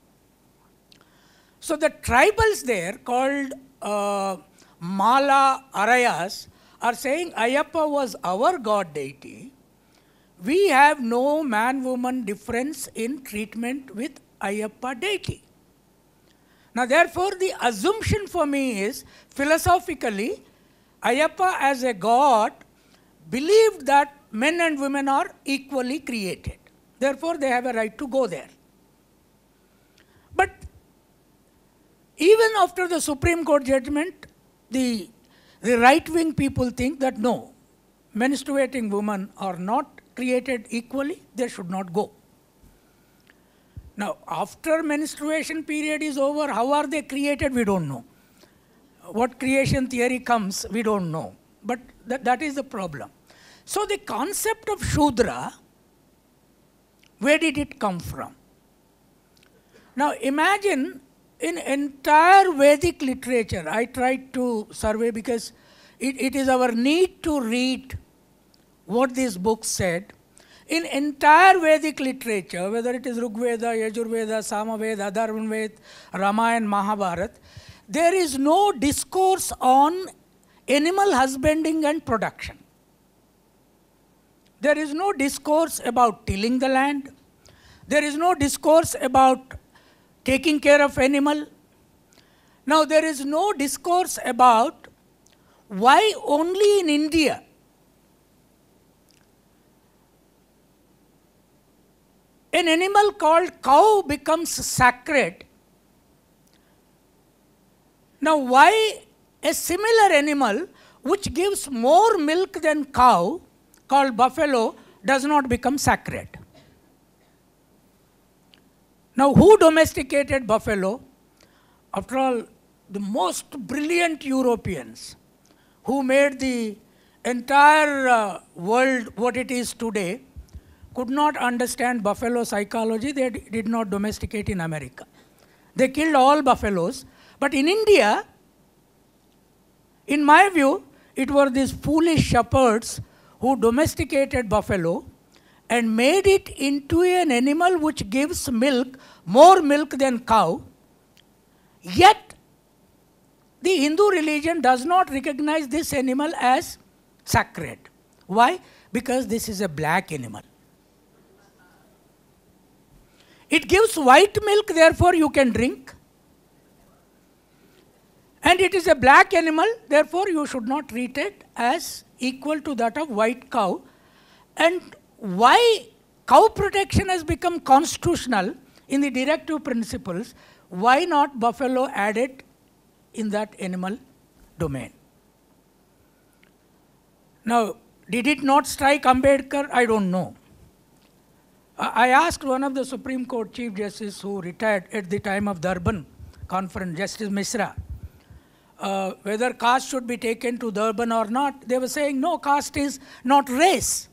So the tribals there called uh, Mala Arayas are saying Ayyappa was our god deity. We have no man-woman difference in treatment with Ayyappa deity. Now therefore the assumption for me is, philosophically, Ayyappa as a god believed that men and women are equally created. Therefore they have a right to go there. But even after the Supreme Court judgment, the, the right-wing people think that no, menstruating women are not created equally, they should not go. Now, after menstruation period is over, how are they created? We don't know. What creation theory comes, we don't know. But that, that is the problem. So the concept of Shudra, where did it come from? Now imagine in entire Vedic literature, I tried to survey because it, it is our need to read what these books said. In entire Vedic literature, whether it is Rigveda, Yajurveda, Samaveda, Atharvaveda, Ramayana, Mahabharata, there is no discourse on animal husbanding and production. There is no discourse about tilling the land. There is no discourse about taking care of animal. Now there is no discourse about why only in India an animal called cow becomes sacred. Now why a similar animal which gives more milk than cow, called buffalo, does not become sacred? Now who domesticated buffalo? After all, the most brilliant Europeans who made the entire uh, world what it is today could not understand buffalo psychology. They did not domesticate in America. They killed all buffaloes. But in India, in my view, it were these foolish shepherds who domesticated buffalo and made it into an animal which gives milk, more milk than cow. Yet, the Hindu religion does not recognize this animal as sacred. Why? Because this is a black animal. It gives white milk, therefore you can drink. And it is a black animal, therefore you should not treat it as equal to that of white cow. And why cow protection has become constitutional in the directive principles, why not buffalo added in that animal domain? Now, did it not strike Ambedkar? I don't know. I asked one of the Supreme Court Chief Justice who retired at the time of Durban conference, Justice Misra, uh, whether caste should be taken to Durban or not. They were saying, no, caste is not race.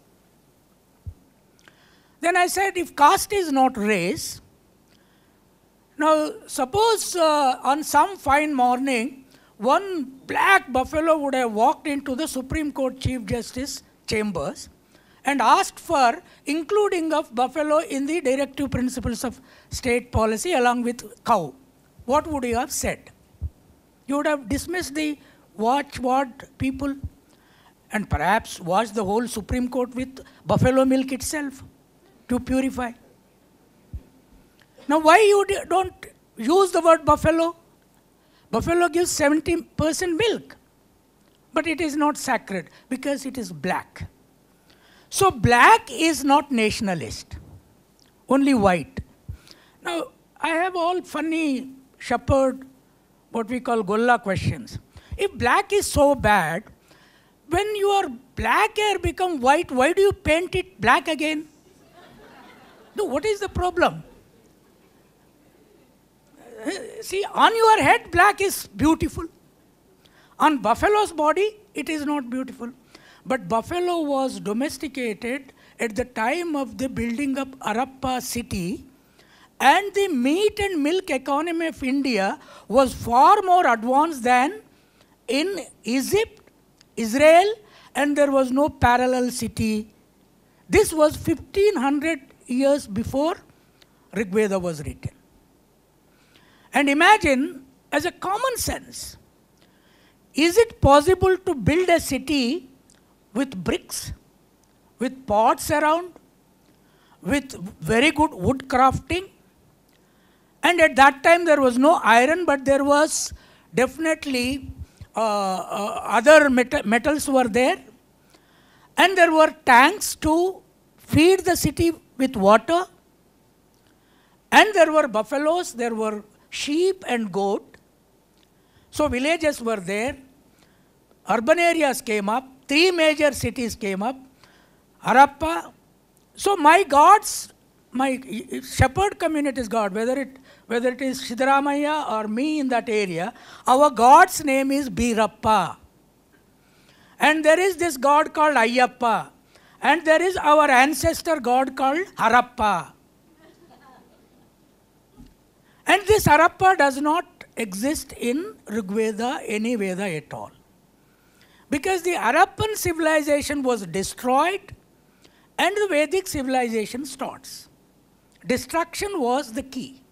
Then I said, if caste is not race, now suppose uh, on some fine morning, one black buffalo would have walked into the Supreme Court Chief Justice chambers and asked for including of buffalo in the directive principles of state policy along with cow. What would you have said? You would have dismissed the watchword people. and perhaps wash the whole Supreme Court with buffalo milk itself to purify. Now, why you don't use the word buffalo? Buffalo gives seventy percent milk, but it is not sacred because it is black. So black is not nationalist, only white. Now, I have all funny shepherd, what we call Golla questions. If black is so bad, when your black hair become white, why do you paint it black again? No, what is the problem? See, on your head, black is beautiful. On buffalo's body, it is not beautiful. But buffalo was domesticated at the time of the building up Harappa city, and the meat and milk economy of India was far more advanced than in Egypt, Israel, and there was no parallel city. This was fifteen hundred years before Rig Veda was written. And imagine, as a common sense, is it possible to build a city with bricks, with pots around, with very good wood crafting? And at that time there was no iron, but there was definitely uh, uh, other met metals were there. And there were tanks to feed the city with water. And there were buffaloes, there were sheep and goat. So villages were there. Urban areas came up. Three major cities came up. Harappa. So my gods, my shepherd community's god, whether it, whether it is Siddaramaiah or me in that area, our god's name is Birappa. And there is this god called Ayyappa. And there is our ancestor god called Harappa. And this Harappa does not exist in Rig Veda, any Veda at all. Because the Harappan civilization was destroyed and the Vedic civilization starts. Destruction was the key.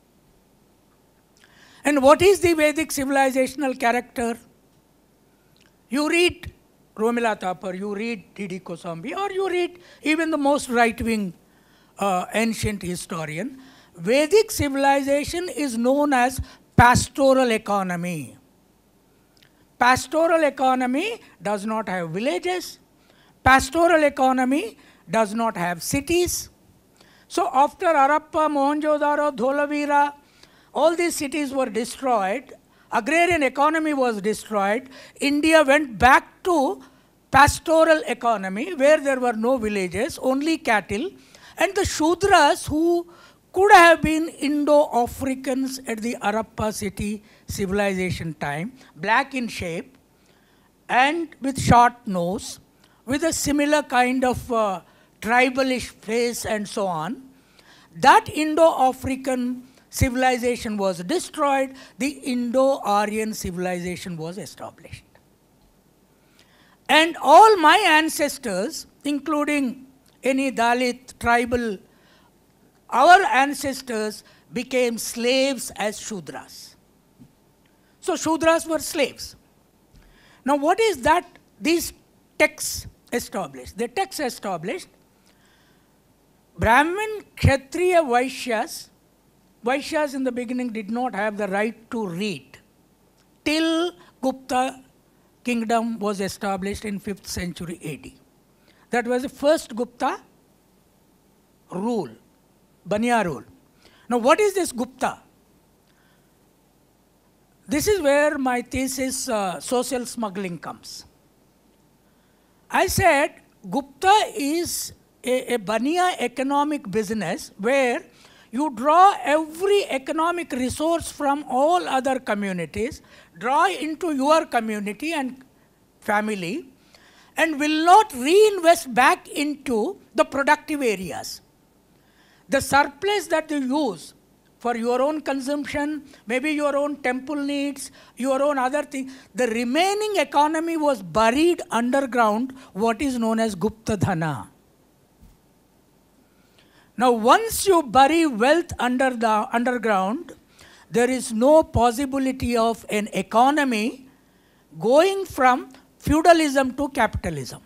And what is the Vedic civilizational character? You read Romila Thapar, you read T D Kosambi, or you read even the most right-wing uh, ancient historian. Vedic civilization is known as pastoral economy. Pastoral economy does not have villages. Pastoral economy does not have cities. So after Harappa, Mohenjo-daro, Dholavira, all these cities were destroyed. Agrarian economy was destroyed. India went back to pastoral economy where there were no villages, only cattle. And the Shudras, who could have been Indo-Africans at the Harappa city civilization time, black in shape and with short nose, with a similar kind of uh, tribalish face and so on. That Indo-African civilization was destroyed, the Indo-Aryan civilization was established. And all my ancestors, including any Dalit, tribal, our ancestors became slaves as Shudras. So Shudras were slaves. Now what is that these texts established? The texts established Brahmin, Kshatriya, Vaishyas. Vaishyas in the beginning did not have the right to read till Gupta kingdom was established in fifth century A D. That was the first Gupta rule. Banya rule. Now what is this Gupta? This is where my thesis uh, social smuggling comes. I said Gupta is a, a Banya economic business where you draw every economic resource from all other communities, draw into your community and family, and will not reinvest back into the productive areas. The surplus that you use for your own consumption, maybe your own temple needs, your own other thing, the remaining economy was buried underground, what is known as Gupta Dhana. Now once you bury wealth under the underground, there is no possibility of an economy going from feudalism to capitalism.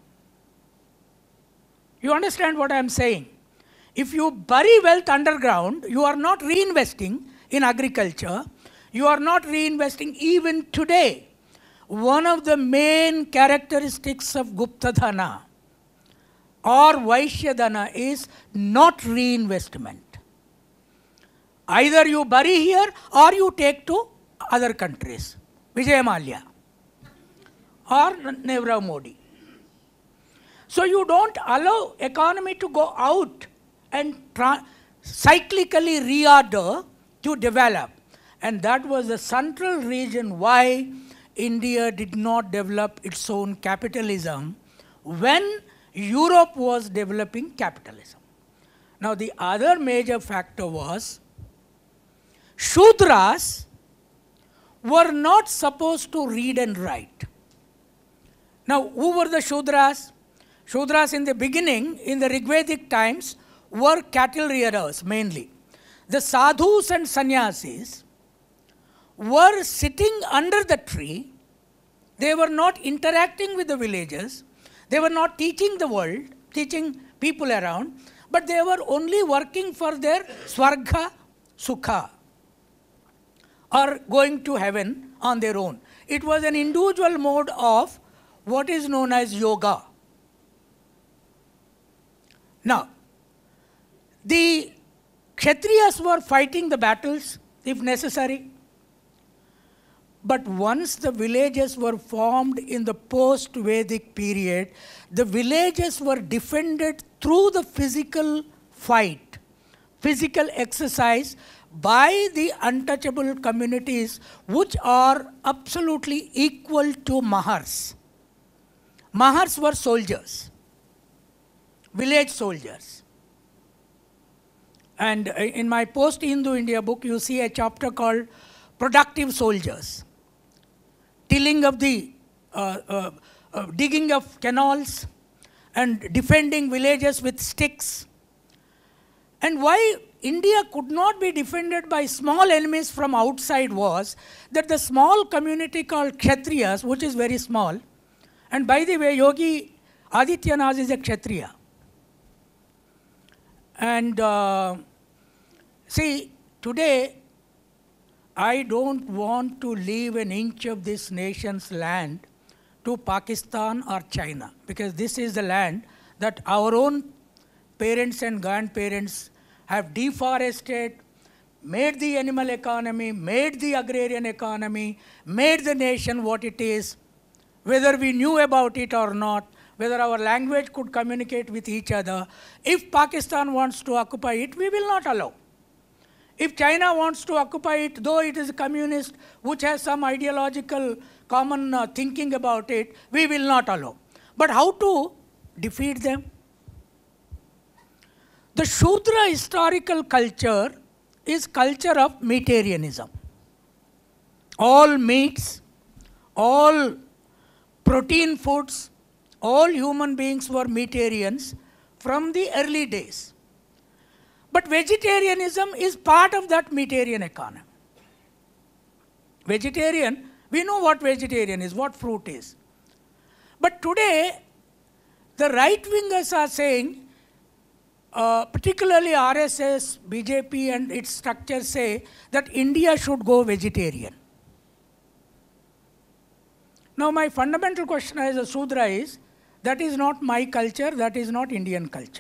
You understand what I am saying? If you bury wealth underground, you are not reinvesting in agriculture. You are not reinvesting even today. One of the main characteristics of Gupta Dhana or Vaishya Dhana is not reinvestment. Either you bury here or you take to other countries. Vijay Mallya or Narendra Modi. So you don't allow economy to go out and cyclically reorder to develop. And that was the central reason why India did not develop its own capitalism when Europe was developing capitalism. Now the other major factor was Shudras were not supposed to read and write. Now who were the Shudras? Shudras in the beginning, in the Rigvedic times, were cattle rearers mainly. The sadhus and sannyasis were sitting under the tree. They were not interacting with the villagers. They were not teaching the world, teaching people around, but they were only working for their swarga sukha, or going to heaven on their own. It was an individual mode of what is known as yoga. Now, the Kshatriyas were fighting the battles if necessary. But once the villages were formed in the post-Vedic period, the villages were defended through the physical fight, physical exercise by the untouchable communities which are absolutely equal to Mahars. Mahars were soldiers, village soldiers. And in my post-Hindu India book, you see a chapter called Productive Soldiers. Tilling of the, uh, uh, uh, digging of canals and defending villages with sticks. And why India could not be defended by small enemies from outside was that the small community called Kshatriyas, which is very small, and by the way, Yogi Adityanath is a Kshatriya. And uh, see, today, I don't want to leave an inch of this nation's land to Pakistan or China, because this is the land that our own parents and grandparents have deforested, made the animal economy, made the agrarian economy, made the nation what it is, whether we knew about it or not, whether our language could communicate with each other. If Pakistan wants to occupy it, we will not allow. If China wants to occupy it, though it is a communist, which has some ideological common uh, thinking about it, we will not allow. But how to defeat them? The Shudra historical culture is culture of meatarianism. All meats, all protein foods, all human beings were meatarians from the early days. But vegetarianism is part of that meatarian economy. Vegetarian, we know what vegetarian is, what fruit is. But today, the right-wingers are saying, uh, particularly R S S, B J P and its structures say that India should go vegetarian. Now my fundamental question as a Shudra is, that is not my culture, that is not Indian culture.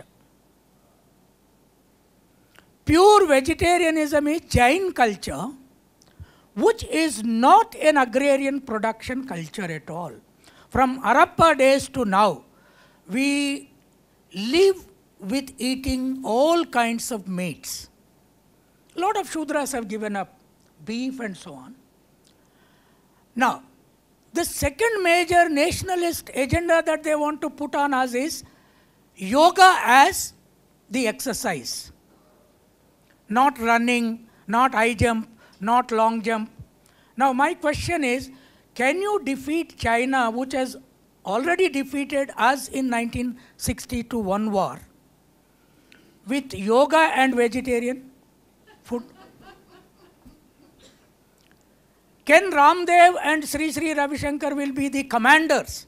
Pure vegetarianism is Jain culture, which is not an agrarian production culture at all. From Harappa days to now, we live with eating all kinds of meats. A lot of Shudras have given up beef and so on. Now, the second major nationalist agenda that they want to put on us is yoga as the exercise. Not running, not high jump, not long jump. Now my question is, can you defeat China, which has already defeated us in nineteen sixty-two one war, with yoga and vegetarian food? Ken Ramdev and Sri Sri Ravi Shankar will be the commanders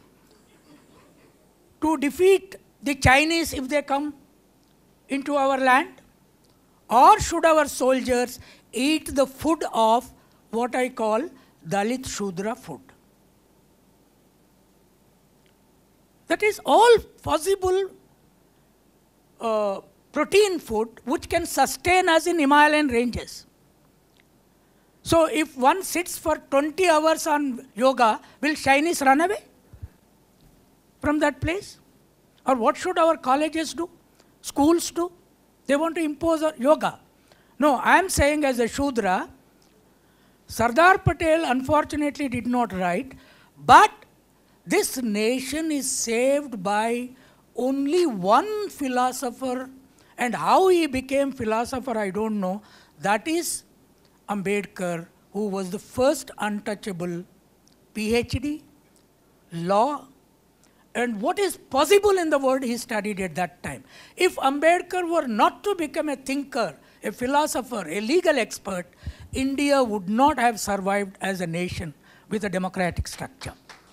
to defeat the Chinese if they come into our land? Or should our soldiers eat the food of what I call Dalit Shudra food? That is all possible uh, protein food which can sustain us in Himalayan ranges. So if one sits for twenty hours on yoga, will Chinese run away from that place? Or what should our colleges do? Schools do? They want to impose yoga. No, I am saying as a Shudra, Sardar Patel unfortunately did not write, but this nation is saved by only one philosopher, and how he became philosopher I don't know. That is Ambedkar, who was the first untouchable PhD, law, and what is possible in the world he studied at that time. If Ambedkar were not to become a thinker, a philosopher, a legal expert, India would not have survived as a nation with a democratic structure.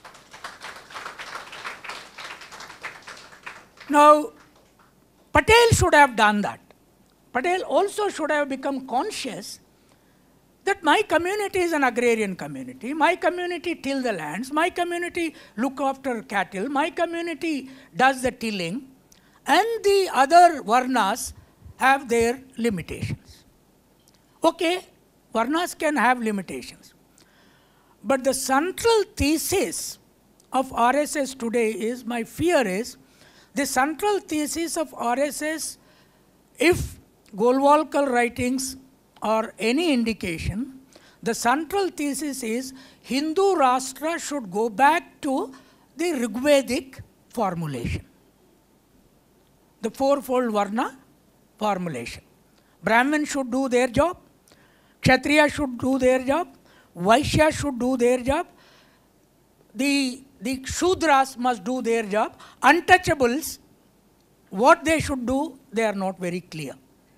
Now, Patel should have done that. Patel also should have become conscious that my community is an agrarian community, my community till the lands, my community look after cattle, my community does the tilling, and the other Varnas have their limitations. Okay, Varnas can have limitations. But the central thesis of R S S today is, my fear is, the central thesis of R S S, if Golwalkar writings or any indication, the central thesis is Hindu Rashtra should go back to the Rigvedic formulation, the fourfold Varna formulation. Brahmin should do their job, Kshatriya should do their job, Vaishya should do their job, the, the Shudras must do their job. Untouchables, what they should do, they are not very clear.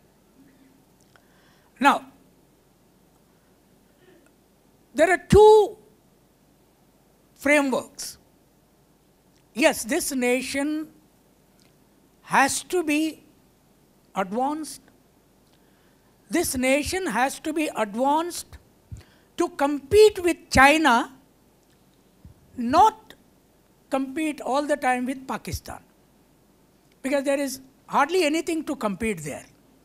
Now, there are two frameworks. Yes, this nation has to be advanced. This nation has to be advanced to compete with China, not compete all the time with Pakistan, because there is hardly anything to compete there.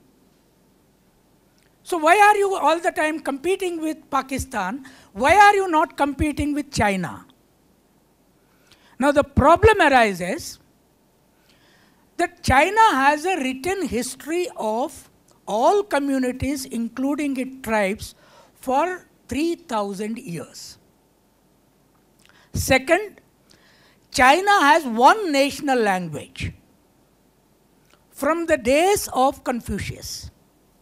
So why are you all the time competing with Pakistan? Why are you not competing with China? Now the problem arises that China has a written history of all communities, including its tribes, for three thousand years. Second, China has one national language from the days of Confucius.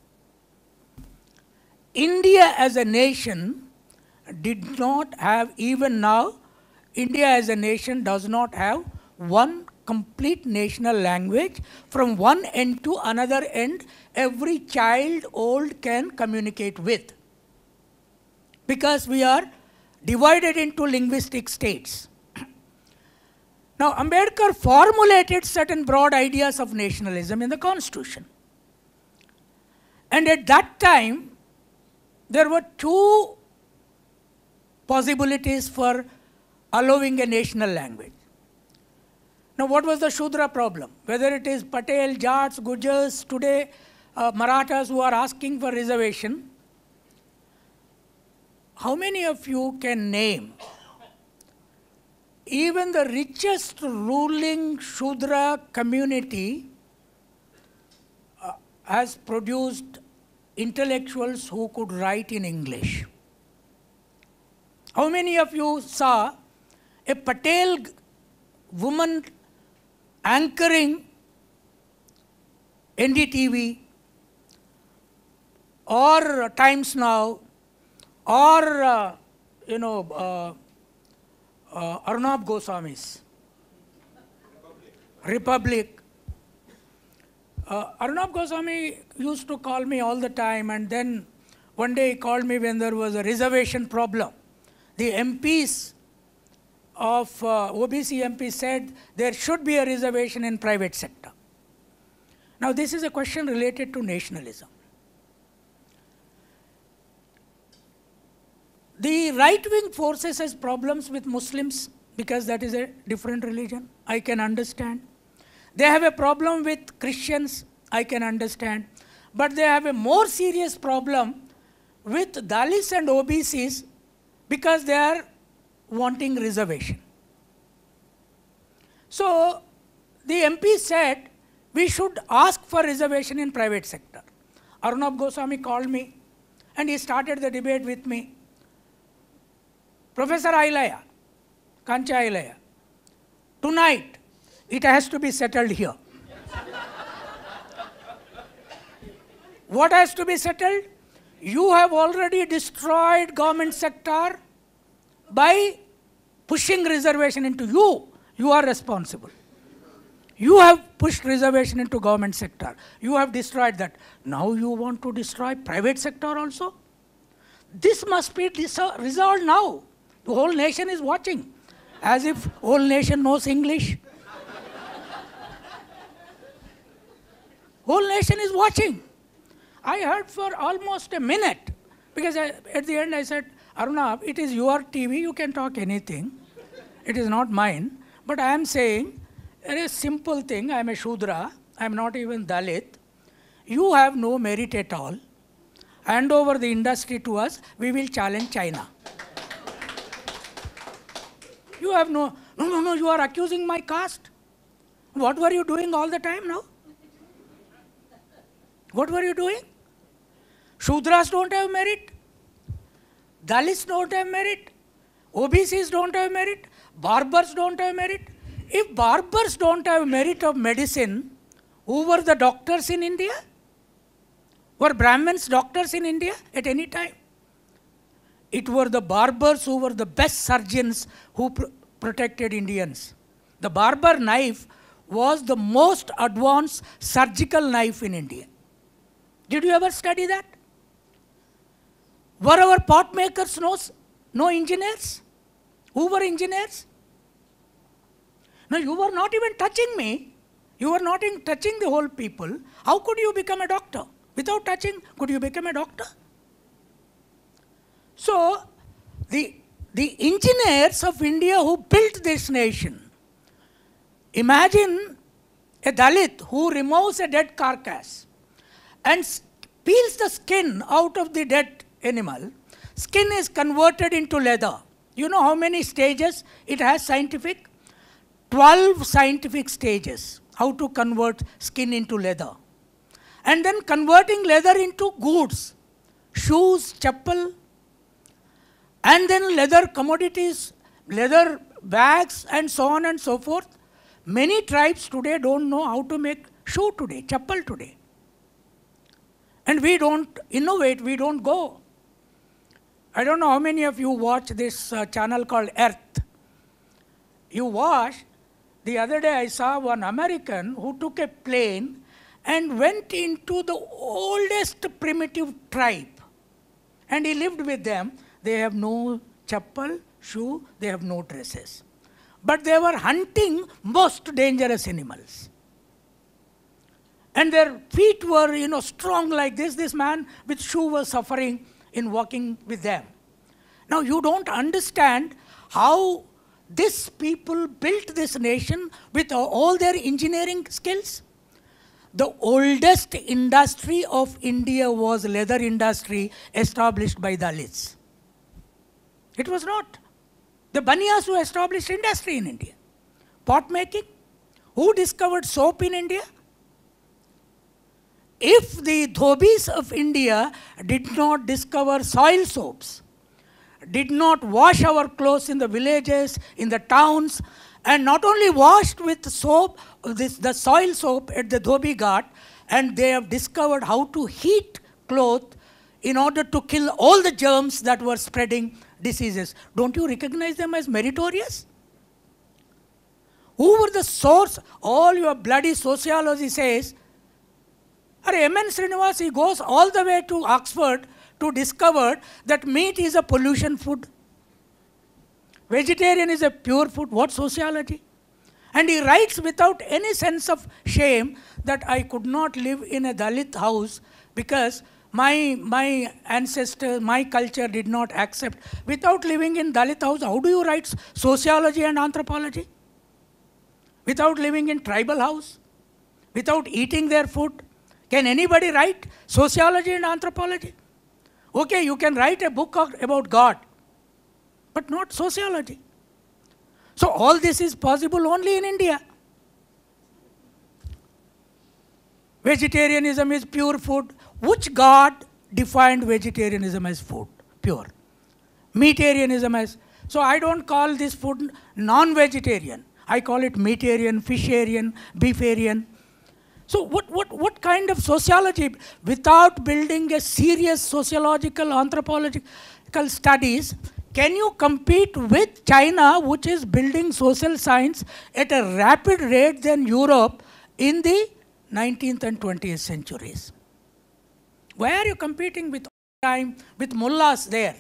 India as a nation did not have, even now, India as a nation does not have one complete national language. From one end to another end, every child old can communicate with, because we are divided into linguistic states. Now, Ambedkar formulated certain broad ideas of nationalism in the Constitution. And at that time, there were two possibilities for allowing a national language. Now, what was the Shudra problem? Whether it is Patel, Jats, Gujars, today uh, Marathas who are asking for reservation, how many of you can name even the richest ruling Shudra community uh, has produced intellectuals who could write in English? How many of you saw a Patel woman anchoring N D T V or Times Now or uh, you know uh, uh, Arnab Goswami's Republic? Republic. Uh, Arnab Goswami used to call me all the time, and then one day he called me when there was a reservation problem. the M Ps of uh, O B C M Ps said there should be a reservation in private sector. Now, this is a question related to nationalism. The right-wing forces has problems with Muslims because that is a different religion. I can understand. They have a problem with Christians. I can understand. But they have a more serious problem with Dalits and O B Cs because they are wanting reservation. So, the M P said we should ask for reservation in private sector. Arnab Goswami called me and he started the debate with me. Professor Ilaiah, Kancha Ilaiah, tonight it has to be settled here. What has to be settled? You have already destroyed government sector by pushing reservation into you. You are responsible. You have pushed reservation into government sector. You have destroyed that. Now you want to destroy private sector also? This must be resolved now. The whole nation is watching, as if whole nation knows English. Whole nation is watching. I heard for almost a minute, because I, at the end I said, Arunab, it is your T V, you can talk anything. It is not mine. But I am saying, it is a simple thing. I am a Shudra. I am not even Dalit. You have no merit at all. Hand over the industry to us. We will challenge China. You have no, no, no, no, you are accusing my caste. What were you doing all the time now? What were you doing? Shudras don't have merit. Dalits don't have merit. O B Cs don't have merit. Barbers don't have merit. If barbers don't have merit of medicine, who were the doctors in India? Were Brahmins doctors in India at any time? It were the barbers who were the best surgeons who pr protected Indians. The barber knife was the most advanced surgical knife in India. Did you ever study that? Were our pot makers no, no engineers? Who were engineers? No, you were not even touching me. You were not in touching the whole people. How could you become a doctor? Without touching, could you become a doctor? So, the, the engineers of India who built this nation, imagine a Dalit who removes a dead carcass and peels the skin out of the dead animal. Skin is converted into leather. You know how many stages it has scientific? twelve scientific stages, how to convert skin into leather. And then converting leather into goods, shoes, chappal, and then leather commodities, leather bags, and so on and so forth. Many tribes today don't know how to make shoe today, chappal today. And we don't innovate, we don't go. I don't know how many of you watch this uh, channel called Earth. You watch. The other day I saw one American who took a plane and went into the oldest primitive tribe. And he lived with them. They have no chappal, shoe, they have no dresses. But they were hunting most dangerous animals. And their feet were, you know, strong like this. This man with shoe was suffering in walking with them. Now you don't understand how these people built this nation with all their engineering skills. The oldest industry of India was leather industry established by Dalits. It was not. The Baniyas who established industry in India. Pot making. Who discovered soap in India? If the dhobis of India did not discover soil soaps, did not wash our clothes in the villages, in the towns, and not only washed with soap, this, the soil soap at the Dhobi Ghat, and they have discovered how to heat cloth in order to kill all the germs that were spreading diseases. Don't you recognize them as meritorious? Who were the source? All your bloody sociology says, M N Srinivas, he goes all the way to Oxford to discover that meat is a pollution food. Vegetarian is a pure food. What sociology? And he writes without any sense of shame that I could not live in a Dalit house because my, my ancestors, my culture did not accept. Without living in Dalit house, how do you write sociology and anthropology? Without living in tribal house? Without eating their food? Can anybody write sociology and anthropology? Okay, you can write a book about God, but not sociology. So all this is possible only in India. Vegetarianism is pure food. Which God defined vegetarianism as food? Pure. Meatarianism as, so I don't call this food non-vegetarian. I call it meatarian, fisharian, beefarian. So what, what, what kind of sociology, without building a serious sociological, anthropological studies, can you compete with China, which is building social science at a rapid rate than Europe in the nineteenth and twentieth centuries? Why are you competing with time with mullahs there?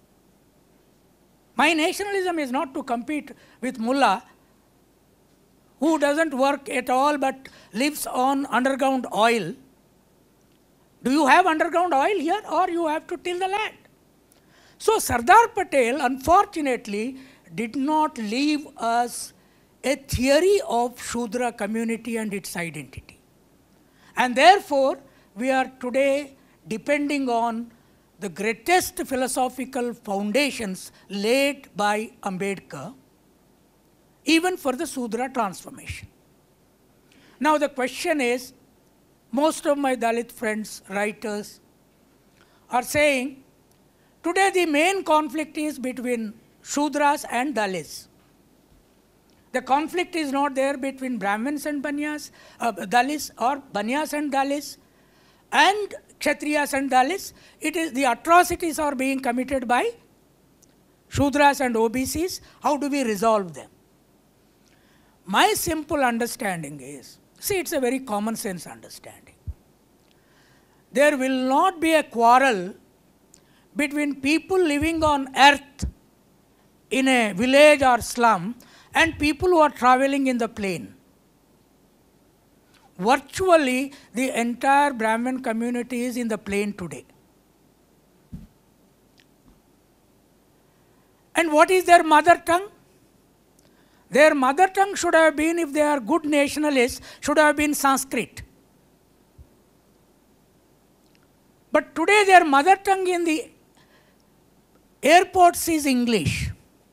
My nationalism is not to compete with mullah who doesn't work at all but lives on underground oil. Do you have underground oil here, or you have to till the land? So Sardar Patel, unfortunately, did not leave us a theory of Shudra community and its identity. And therefore, we are today depending on the greatest philosophical foundations laid by Ambedkar, even for the Shudra transformation. Now the question is, most of my Dalit friends, writers, are saying, today the main conflict is between Shudras and Dalits. The conflict is not there between Brahmins and Banyas, uh, Dalits, or Banyas and Dalits, and Kshatriyas and Dalits. It is the atrocities are being committed by Shudras and O B Cs. How do we resolve them? My simple understanding is, see, it's a very common sense understanding. There will not be a quarrel between people living on earth in a village or slum and people who are traveling in the plain. Virtually, the entire Brahmin community is in the plain today. And what is their mother tongue? Their mother tongue should have been, if they are good nationalists, should have been Sanskrit. But today their mother tongue in the airports is English.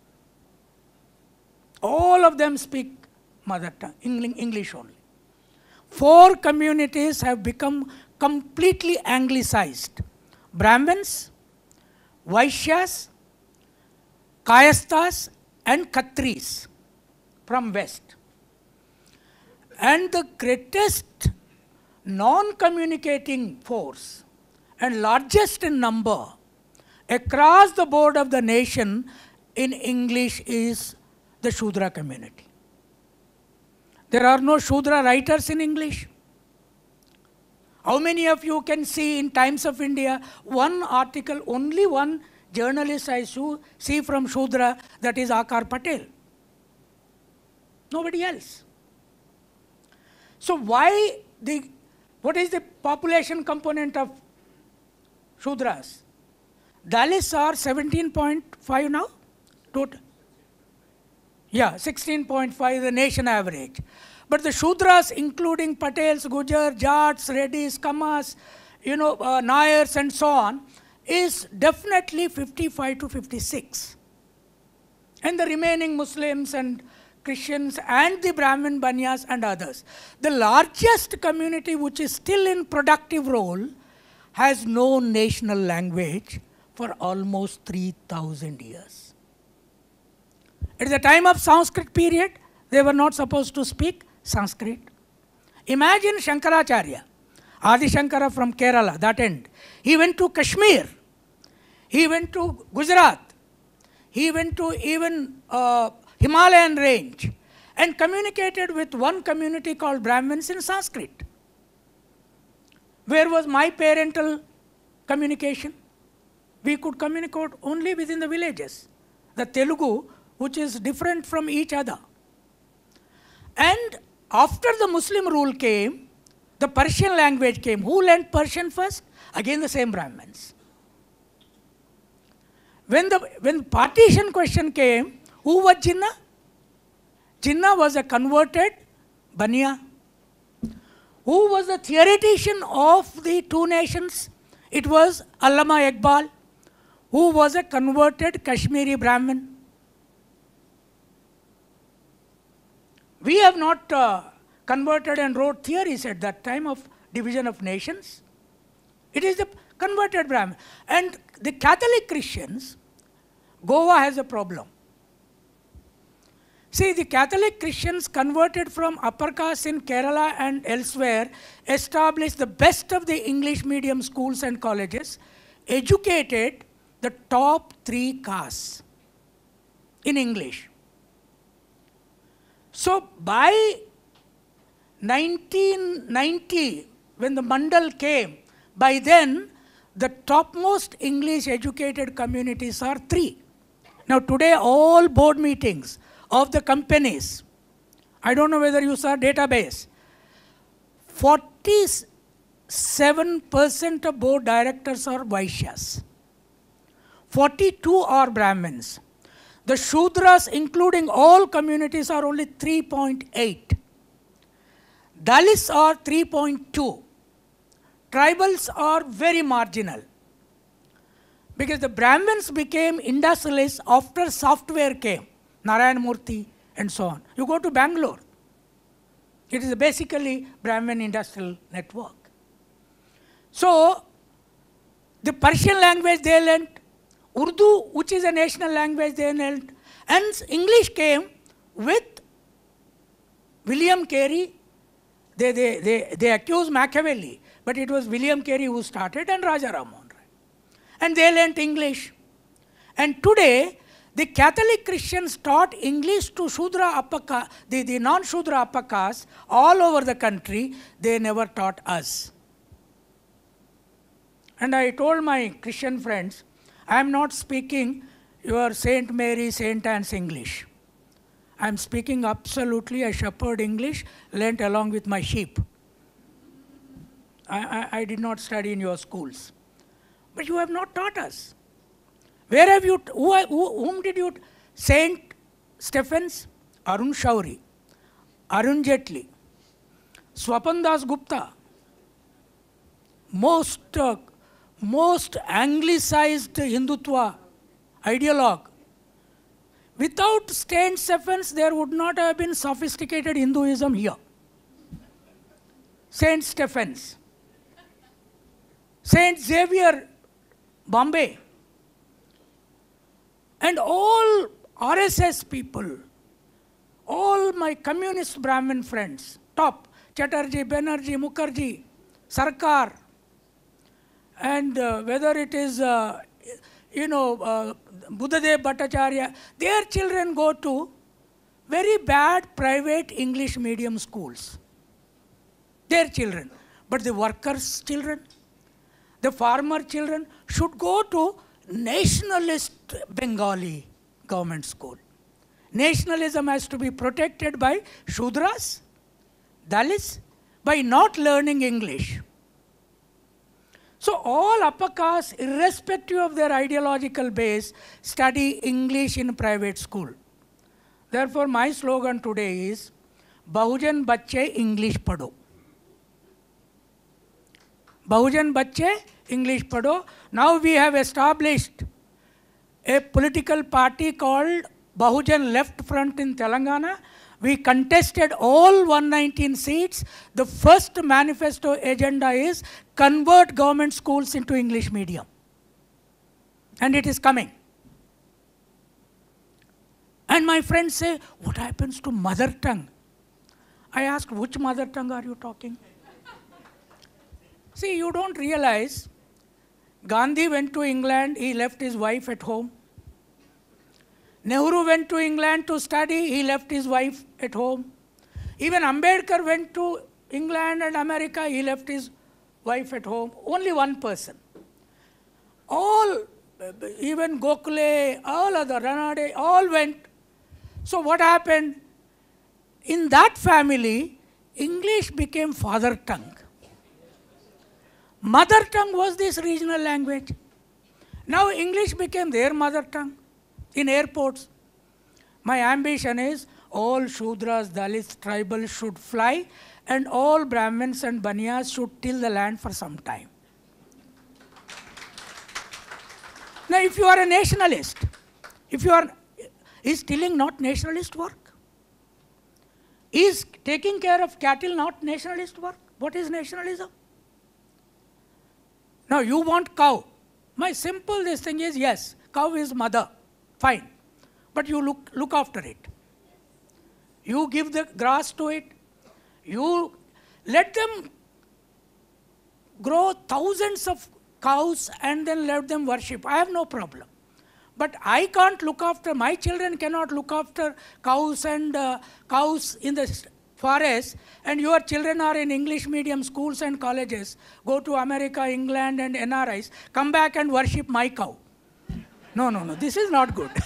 All of them speak mother tongue, English only. Four communities have become completely anglicized. Brahmins, Vaishyas, Kayasthas and Khatris from west. And the greatest non-communicating force and largest in number across the board of the nation in English is the Shudra community. There are no Shudra writers in English. How many of you can see in Times of India one article, only one journalist I see from Shudra, that is Sardar Patel. Nobody else. So why the, what is the population component of Shudras? Dalits are seventeen point five now, total. Yeah, sixteen point five the nation average. But the Shudras, including Patels, Gujar, Jats, Reddys, Kamas, you know, uh, Nayars and so on, is definitely fifty-five to fifty-six. And the remaining Muslims and Christians and the Brahmin, Banyas and others. The largest community which is still in productive role has no national language for almost three thousand years. At the time of Sanskrit period, they were not supposed to speak Sanskrit. Imagine Shankaracharya, Adi Shankara from Kerala, that end. He went to Kashmir. He went to Gujarat. He went to even uh, Himalayan range and communicated with one community called Brahmins in Sanskrit. Where was my parental communication? We could communicate only within the villages. The Telugu which is different from each other. And after the Muslim rule came, the Persian language came. Who learned Persian first? Again the same Brahmins. When the when partition question came, who was Jinnah? Jinnah was a converted Baniya. Who was the theoretician of the two nations? It was Allama Iqbal, who was a converted Kashmiri Brahmin. We have not uh, converted and wrote theories at that time of division of nations. It is the converted Brahmin. And the Catholic Christians, Goa has a problem. See, the Catholic Christians converted from upper caste in Kerala and elsewhere, established the best of the English medium schools and colleges, educated the top three castes in English. So by nineteen ninety, when the Mandal came, by then the topmost English educated communities are three. Now today all board meetings of the companies, I don't know whether you saw database, forty-seven percent of board directors are Vaishyas, forty-two are Brahmins. The Shudras, including all communities, are only three point eight. Dalits are three point two. Tribals are very marginal. Because the Brahmins became industrialists after software came, Narayan Murthy and so on. You go to Bangalore, it is basically Brahmin industrial network. So, the Persian language they learnt, Urdu, which is a national language, they learnt, and English came with William Carey. They, they, they, they accused Machiavelli, but it was William Carey who started and Raja Ram Mohan Rai. And they learnt English. And today, the Catholic Christians taught English to Shudra upper caste, the, the non-Shudra upper caste all over the country. They never taught us. And I told my Christian friends, I am not speaking your Saint Mary, Saint Anne's English. I am speaking absolutely a shepherd English learnt along with my sheep. I, I, I did not study in your schools. But you have not taught us. Where have you, who, who, whom did you, Saint Stephens, Arun Shauri, Arun Jaitley, Swapan Das Gupta, most, uh, most anglicized Hindutva ideologue. Without Saint Stephens, there would not have been sophisticated Hinduism here. Saint Stephens, Saint Xavier, Bombay, and all R S S people, all my communist Brahmin friends, top, Chatterjee, Banerjee, Mukherjee, Sarkar, and uh, whether it is, uh, you know, uh, Buddhadev Bhattacharya, their children go to very bad private English medium schools. Their children. But the workers' children, the farmer children should go to nationalist Bengali government school. Nationalism has to be protected by Shudras, Dalits, by not learning English. So all upper castes, irrespective of their ideological base, study English in private school. Therefore, my slogan today is, Bahujan Bacche English Padho. Bahujan Bacche English Padho. Now we have established a political party called Bahujan Left Front in Telangana. We contested all one hundred nineteen seats. The first manifesto agenda is convert government schools into English medium. And it is coming. And my friends say, what happens to mother tongue? I asked, which mother tongue are you talking? See, you don't realize, Gandhi went to England, he left his wife at home. Nehru went to England to study, he left his wife at home. Even Ambedkar went to England and America, he left his wife at home. Only one person. All, even Gokhale, all other, Ranade, all went So what happened? In that family, English became father tongue. Mother tongue was this regional language. Now English became their mother tongue in airports. My ambition is all Shudras, Dalits, tribals should fly, and all Brahmins and Baniyas should till the land for some time. Now if you are a nationalist, if you are, is tilling not nationalist work? Is taking care of cattle not nationalist work? What is nationalism? Now you want cow. My simple this thing is, yes, cow is mother, fine. But you look, look after it. You give the grass to it. You let them grow thousands of cows and then let them worship. I have no problem. But I can't look after, my children cannot look after cows and uh, cows in the forest, and your children are in English medium schools and colleges, go to America, England and N R Is, come back and worship my cow. No, no, no, this is not good.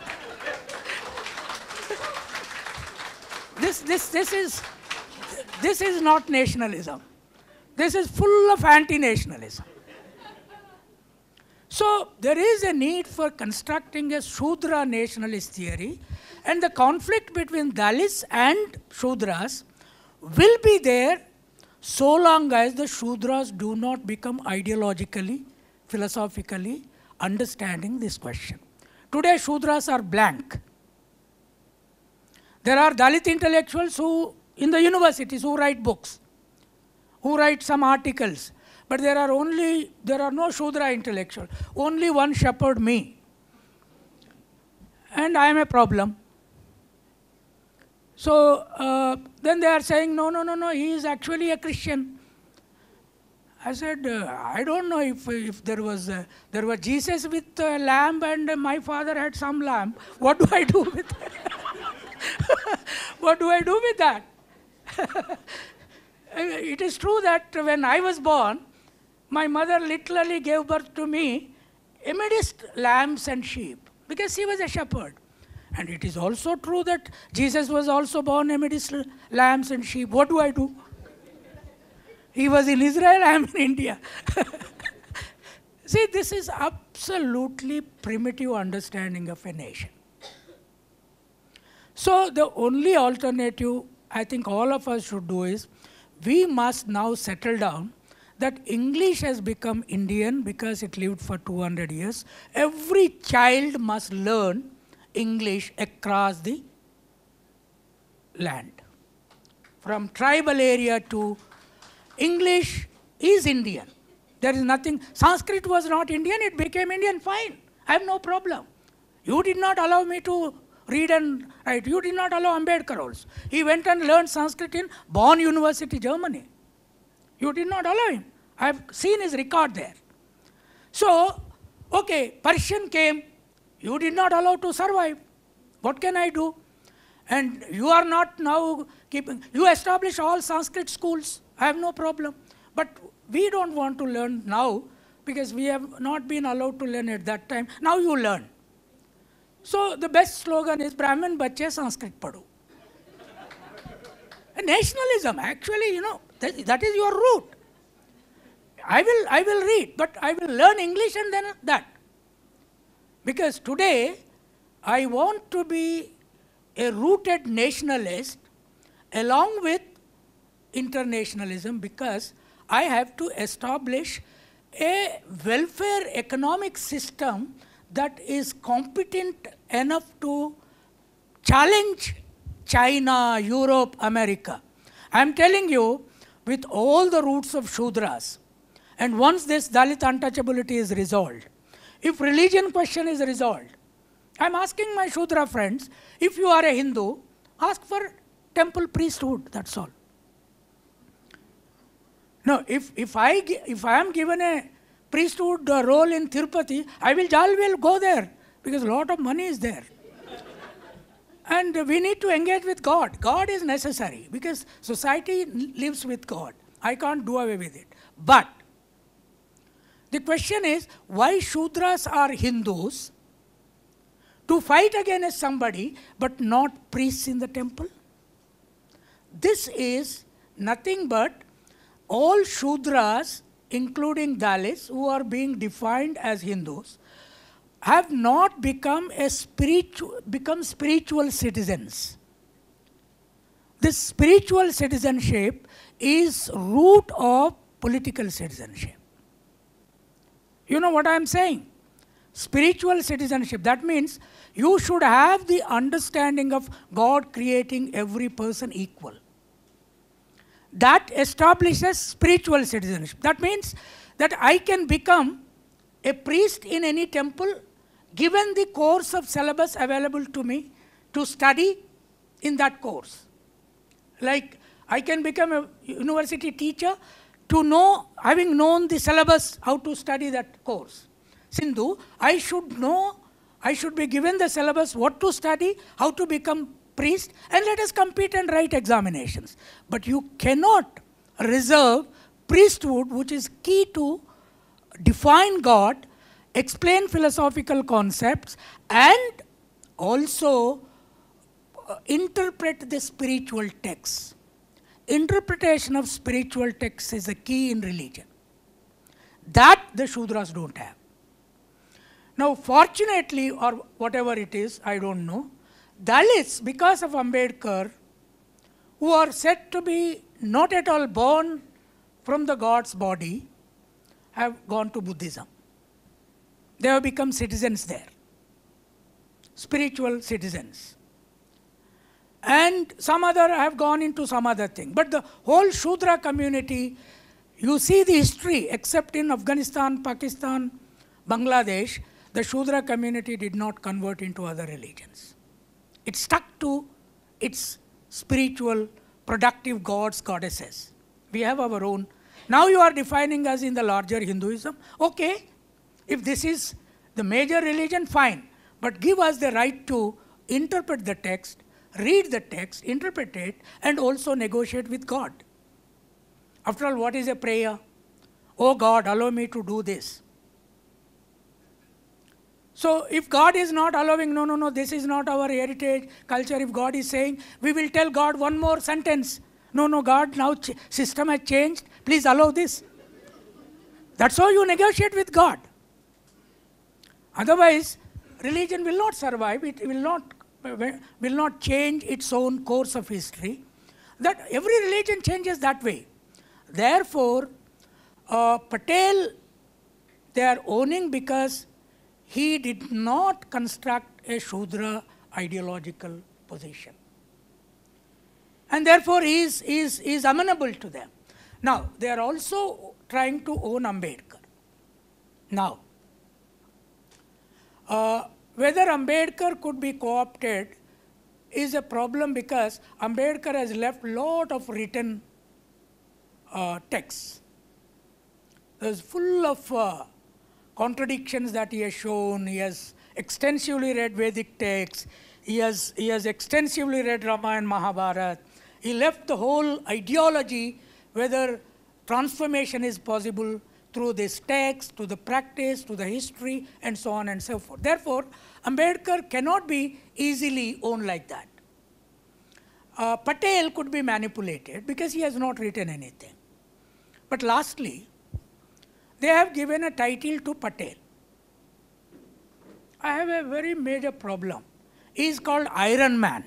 this, this, this, is, this is not nationalism. This is full of anti-nationalism. So there is a need for constructing a Shudra nationalist theory, and the conflict between Dalits and Shudras will be there so long as the Shudras do not become ideologically, philosophically understanding this question. Today Shudras are blank. There are Dalit intellectuals who, in the universities, who write books, who write some articles, but there are only, there are no Shudra intellectuals. Only one shepherd, me. And I am a problem. So uh, then they are saying, no, no, no, no, he is actually a Christian. I said, uh, I don't know if, if there was, uh, there was Jesus with a lamb and uh, my father had some lamb. What do I do with that? What do I do with that? It is true that when I was born, my mother literally gave birth to me amidst lambs and sheep, because she was a shepherd. And it is also true that Jesus was also born amidst lambs and sheep. What do I do? He was in Israel, I am in India. See, this is absolutely primitive understanding of a nation. So the only alternative I think all of us should do is, we must now settle down that English has become Indian because it lived for two hundred years. Every child must learn English across the land. From tribal area to English is Indian. There is nothing, Sanskrit was not Indian, it became Indian, fine. I have no problem. You did not allow me to read and write. You did not allow Ambedkar also. He went and learned Sanskrit in Bonn University, Germany. You did not allow him. I have seen his record there. So, okay, Persian came. You did not allow to survive. What can I do? And you are not now keeping, you establish all Sanskrit schools. I have no problem. But we don't want to learn now because we have not been allowed to learn at that time. Now you learn. So the best slogan is Brahmin Bache Sanskrit Padu. Nationalism, actually, you know, that, that is your root. I will, I will read, but I will learn English and then that. Because today, I want to be a rooted nationalist along with internationalism, because I have to establish a welfare economic system that is competent enough to challenge China, Europe, America. I am telling you, with all the roots of Shudras, and once this Dalit untouchability is resolved, if religion question is resolved, I am asking my Shudra friends, if you are a Hindu, ask for temple priesthood, that's all. No, if, if, I, if I am given a priesthood role in Tirupati, I will, I will go there, because a lot of money is there. And we need to engage with God. God is necessary, because society lives with God. I can't do away with it. But the question is, why Shudras are Hindus? to fight against somebody, but not priests in the temple. This is nothing but all Shudras, including Dalits, who are being defined as Hindus, have not become a spiritual, become spiritual citizens. This spiritual citizenship is root of political citizenship. You know what I am saying? Spiritual citizenship, that means you should have the understanding of God creating every person equal. That establishes spiritual citizenship. That means that I can become a priest in any temple given the course of syllabus available to me to study in that course. Like I can become a university teacher to know, having known the syllabus, how to study that course. Sindhu, I should know, I should be given the syllabus, what to study, how to become priest, and let us compete and write examinations. But you cannot reserve priesthood, which is key to define God, explain philosophical concepts, and also uh, interpret the spiritual texts. Interpretation of spiritual texts is a key in religion. That the Shudras don't have. Now, fortunately, or whatever it is, I don't know, Dalits, because of Ambedkar, who are said to be not at all born from the God's body, have gone to Buddhism. They have become citizens there, spiritual citizens. And some other have gone into some other thing. But the whole Shudra community, you see the history, except in Afghanistan, Pakistan, Bangladesh, the Shudra community did not convert into other religions. It stuck to its spiritual, productive gods, goddesses. We have our own. Now you are defining us in the larger Hinduism. Okay, if this is the major religion, fine. But give us the right to interpret the text, read the text, interpret it, and also negotiate with God. After all, what is a prayer? Oh God, allow me to do this. So if God is not allowing, no, no, no, this is not our heritage, culture. If God is saying, we will tell God one more sentence. No, no, God, now ch system has changed. Please allow this. That's how you negotiate with God. Otherwise, religion will not survive. It will not, will not change its own course of history. That every religion changes that way. Therefore, uh, Patel, they are owning because he did not construct a Shudra ideological position. And therefore, he is, is, is amenable to them. Now, they are also trying to own Ambedkar. Now, uh, whether Ambedkar could be co-opted is a problem because Ambedkar has left lot of written uh, texts. There's full of uh, contradictions that he has shown. He has extensively read Vedic texts. He has, he has extensively read Ramayana and Mahabharata. He left the whole ideology, whether transformation is possible through this text, to the practice, to the history, and so on and so forth. Therefore, Ambedkar cannot be easily owned like that. Uh, Patel could be manipulated because he has not written anything. But lastly, they have given a title to Patel. I have a very major problem. He is called Iron Man,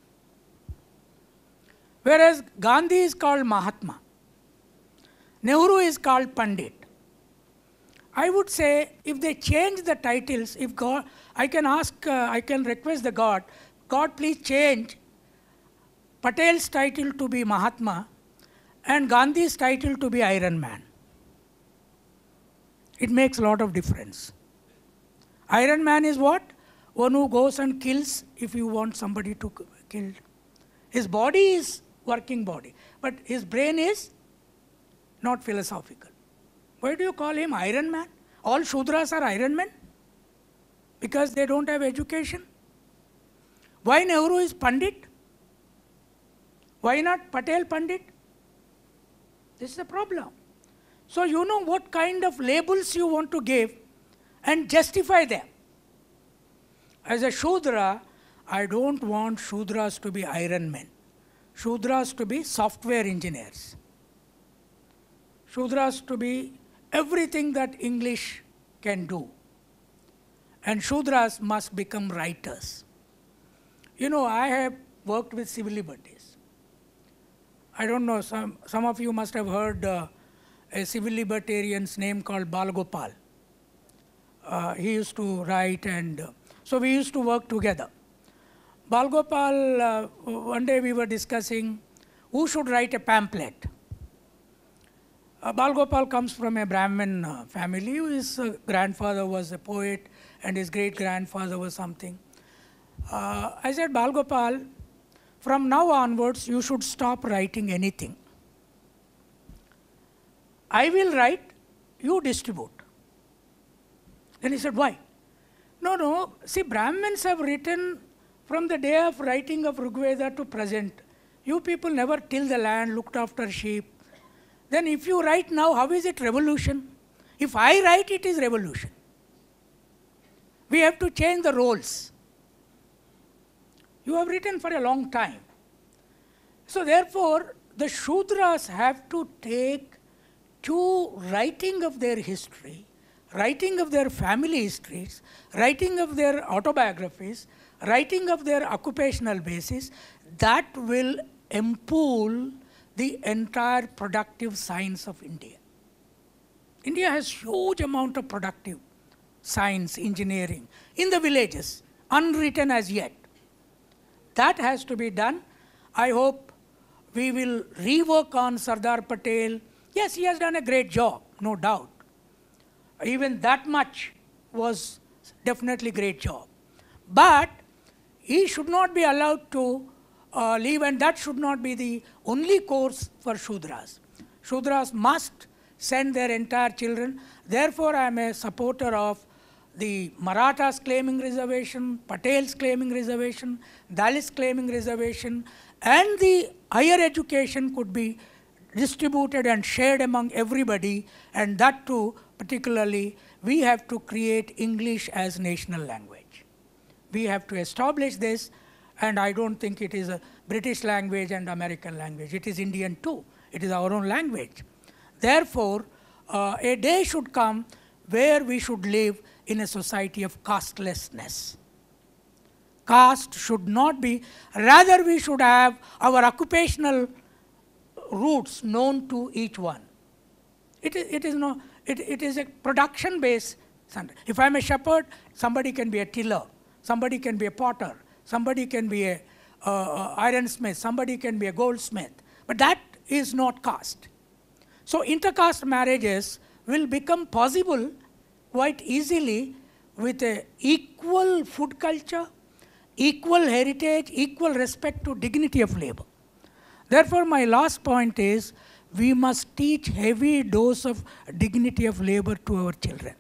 whereas Gandhi is called Mahatma. Nehru is called Pandit. I would say if they change the titles, if God, I can ask, uh, I can request the God, God please change Patel's title to be Mahatma and Gandhi's title to be Iron Man. It makes a lot of difference. Iron Man is what? One who goes and kills if you want somebody to kill. His body is working body, but his brain is not philosophical. Why do you call him Iron Man? All Shudras are Iron Men? Because they don't have education. Why Nehru is Pandit? Why not Patel Pandit? This is the problem. So you know what kind of labels you want to give and justify them. As a Shudra, I don't want Shudras to be iron men. Shudras to be software engineers. Shudras to be everything that English can do. And Shudras must become writers. You know, I have worked with civil liberties. I don't know, some, some of you must have heard uh, a civil libertarian's name called Balgopal. Uh, he used to write, and uh, so we used to work together. Balgopal, uh, one day we were discussing who should write a pamphlet. Uh, Balgopal comes from a Brahmin uh, family. His uh, grandfather was a poet and his great-grandfather was something. Uh, I said, Balgopal, from now onwards, you should stop writing anything. I will write, you distribute. Then he said, why? No, no, see, Brahmins have written from the day of writing of Rigveda to present. You people never till the land, looked after sheep. Then if you write now, how is it revolution? If I write, it is revolution. We have to change the roles. You have written for a long time. So therefore, the Shudras have to take to writing of their history, writing of their family histories, writing of their autobiographies, writing of their occupational basis, that will empool the entire productive science of India. India has huge amount of productive science, engineering, in the villages, unwritten as yet. That has to be done. I hope we will rework on Sardar Patel. Yes, he has done a great job, no doubt. Even that much was definitely great job. But he should not be allowed to uh, leave, and that should not be the only course for Shudras. Shudras must send their entire children. Therefore, I am a supporter of the Marathas claiming reservation, Patels claiming reservation, Dalits claiming reservation, and the higher education could be distributed and shared among everybody, and that too, particularly, we have to create English as national language. We have to establish this, and I don't think it is a British language and American language. It is Indian too. It is our own language. Therefore, uh, a day should come where we should live in a society of castelessness. Caste should not be, rather we should have our occupational roots known to each one. It is, it is, no, it, it is a production-based. If I am a shepherd, somebody can be a tiller, somebody can be a potter, somebody can be a uh, ironsmith, somebody can be a goldsmith. But that is not caste. So intercaste marriages will become possible quite easily with a equal food culture, equal heritage, equal respect to dignity of labor. Therefore, my last point is, we must teach heavy dose of dignity of labor to our children.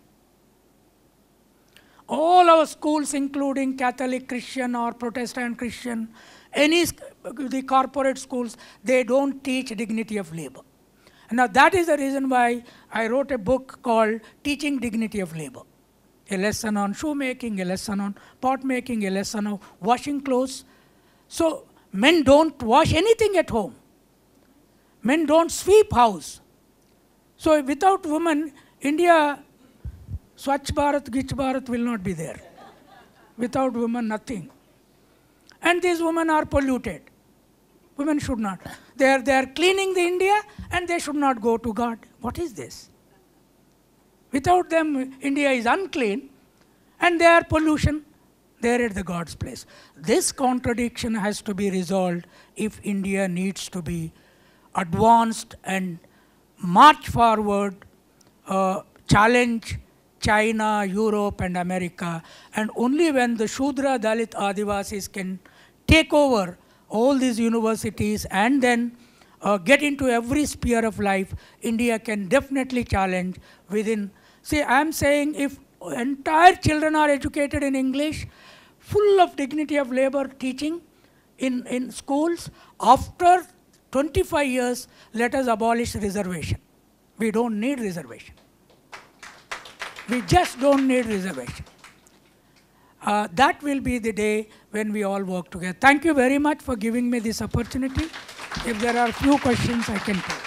All our schools, including Catholic Christian or Protestant Christian, any the corporate schools, they don't teach dignity of labor. Now that is the reason why I wrote a book called Teaching Dignity of Labor. A lesson on shoemaking, a lesson on pot making, a lesson on washing clothes. So men don't wash anything at home. Men don't sweep house. So without women, India, Swachh Bharat, Gich Bharat will not be there. Without women, nothing. And these women are polluted. Women should not. They are, they are cleaning the India and they should not go to God. What is this? Without them, India is unclean and they are pollution. They are at the God's place. This contradiction has to be resolved if India needs to be advanced and march forward, uh, challenge China, Europe and America. And only when the Shudra, Dalit, Adivasis can take over all these universities and then uh, get into every sphere of life, India can definitely challenge within. See, I am saying if entire children are educated in English, full of dignity of labor teaching in, in schools, after twenty-five years, let us abolish reservation. We don't need reservation. We just don't need reservation. Uh, that will be the day when we all work together. Thank you very much for giving me this opportunity. If there are few questions, I can take.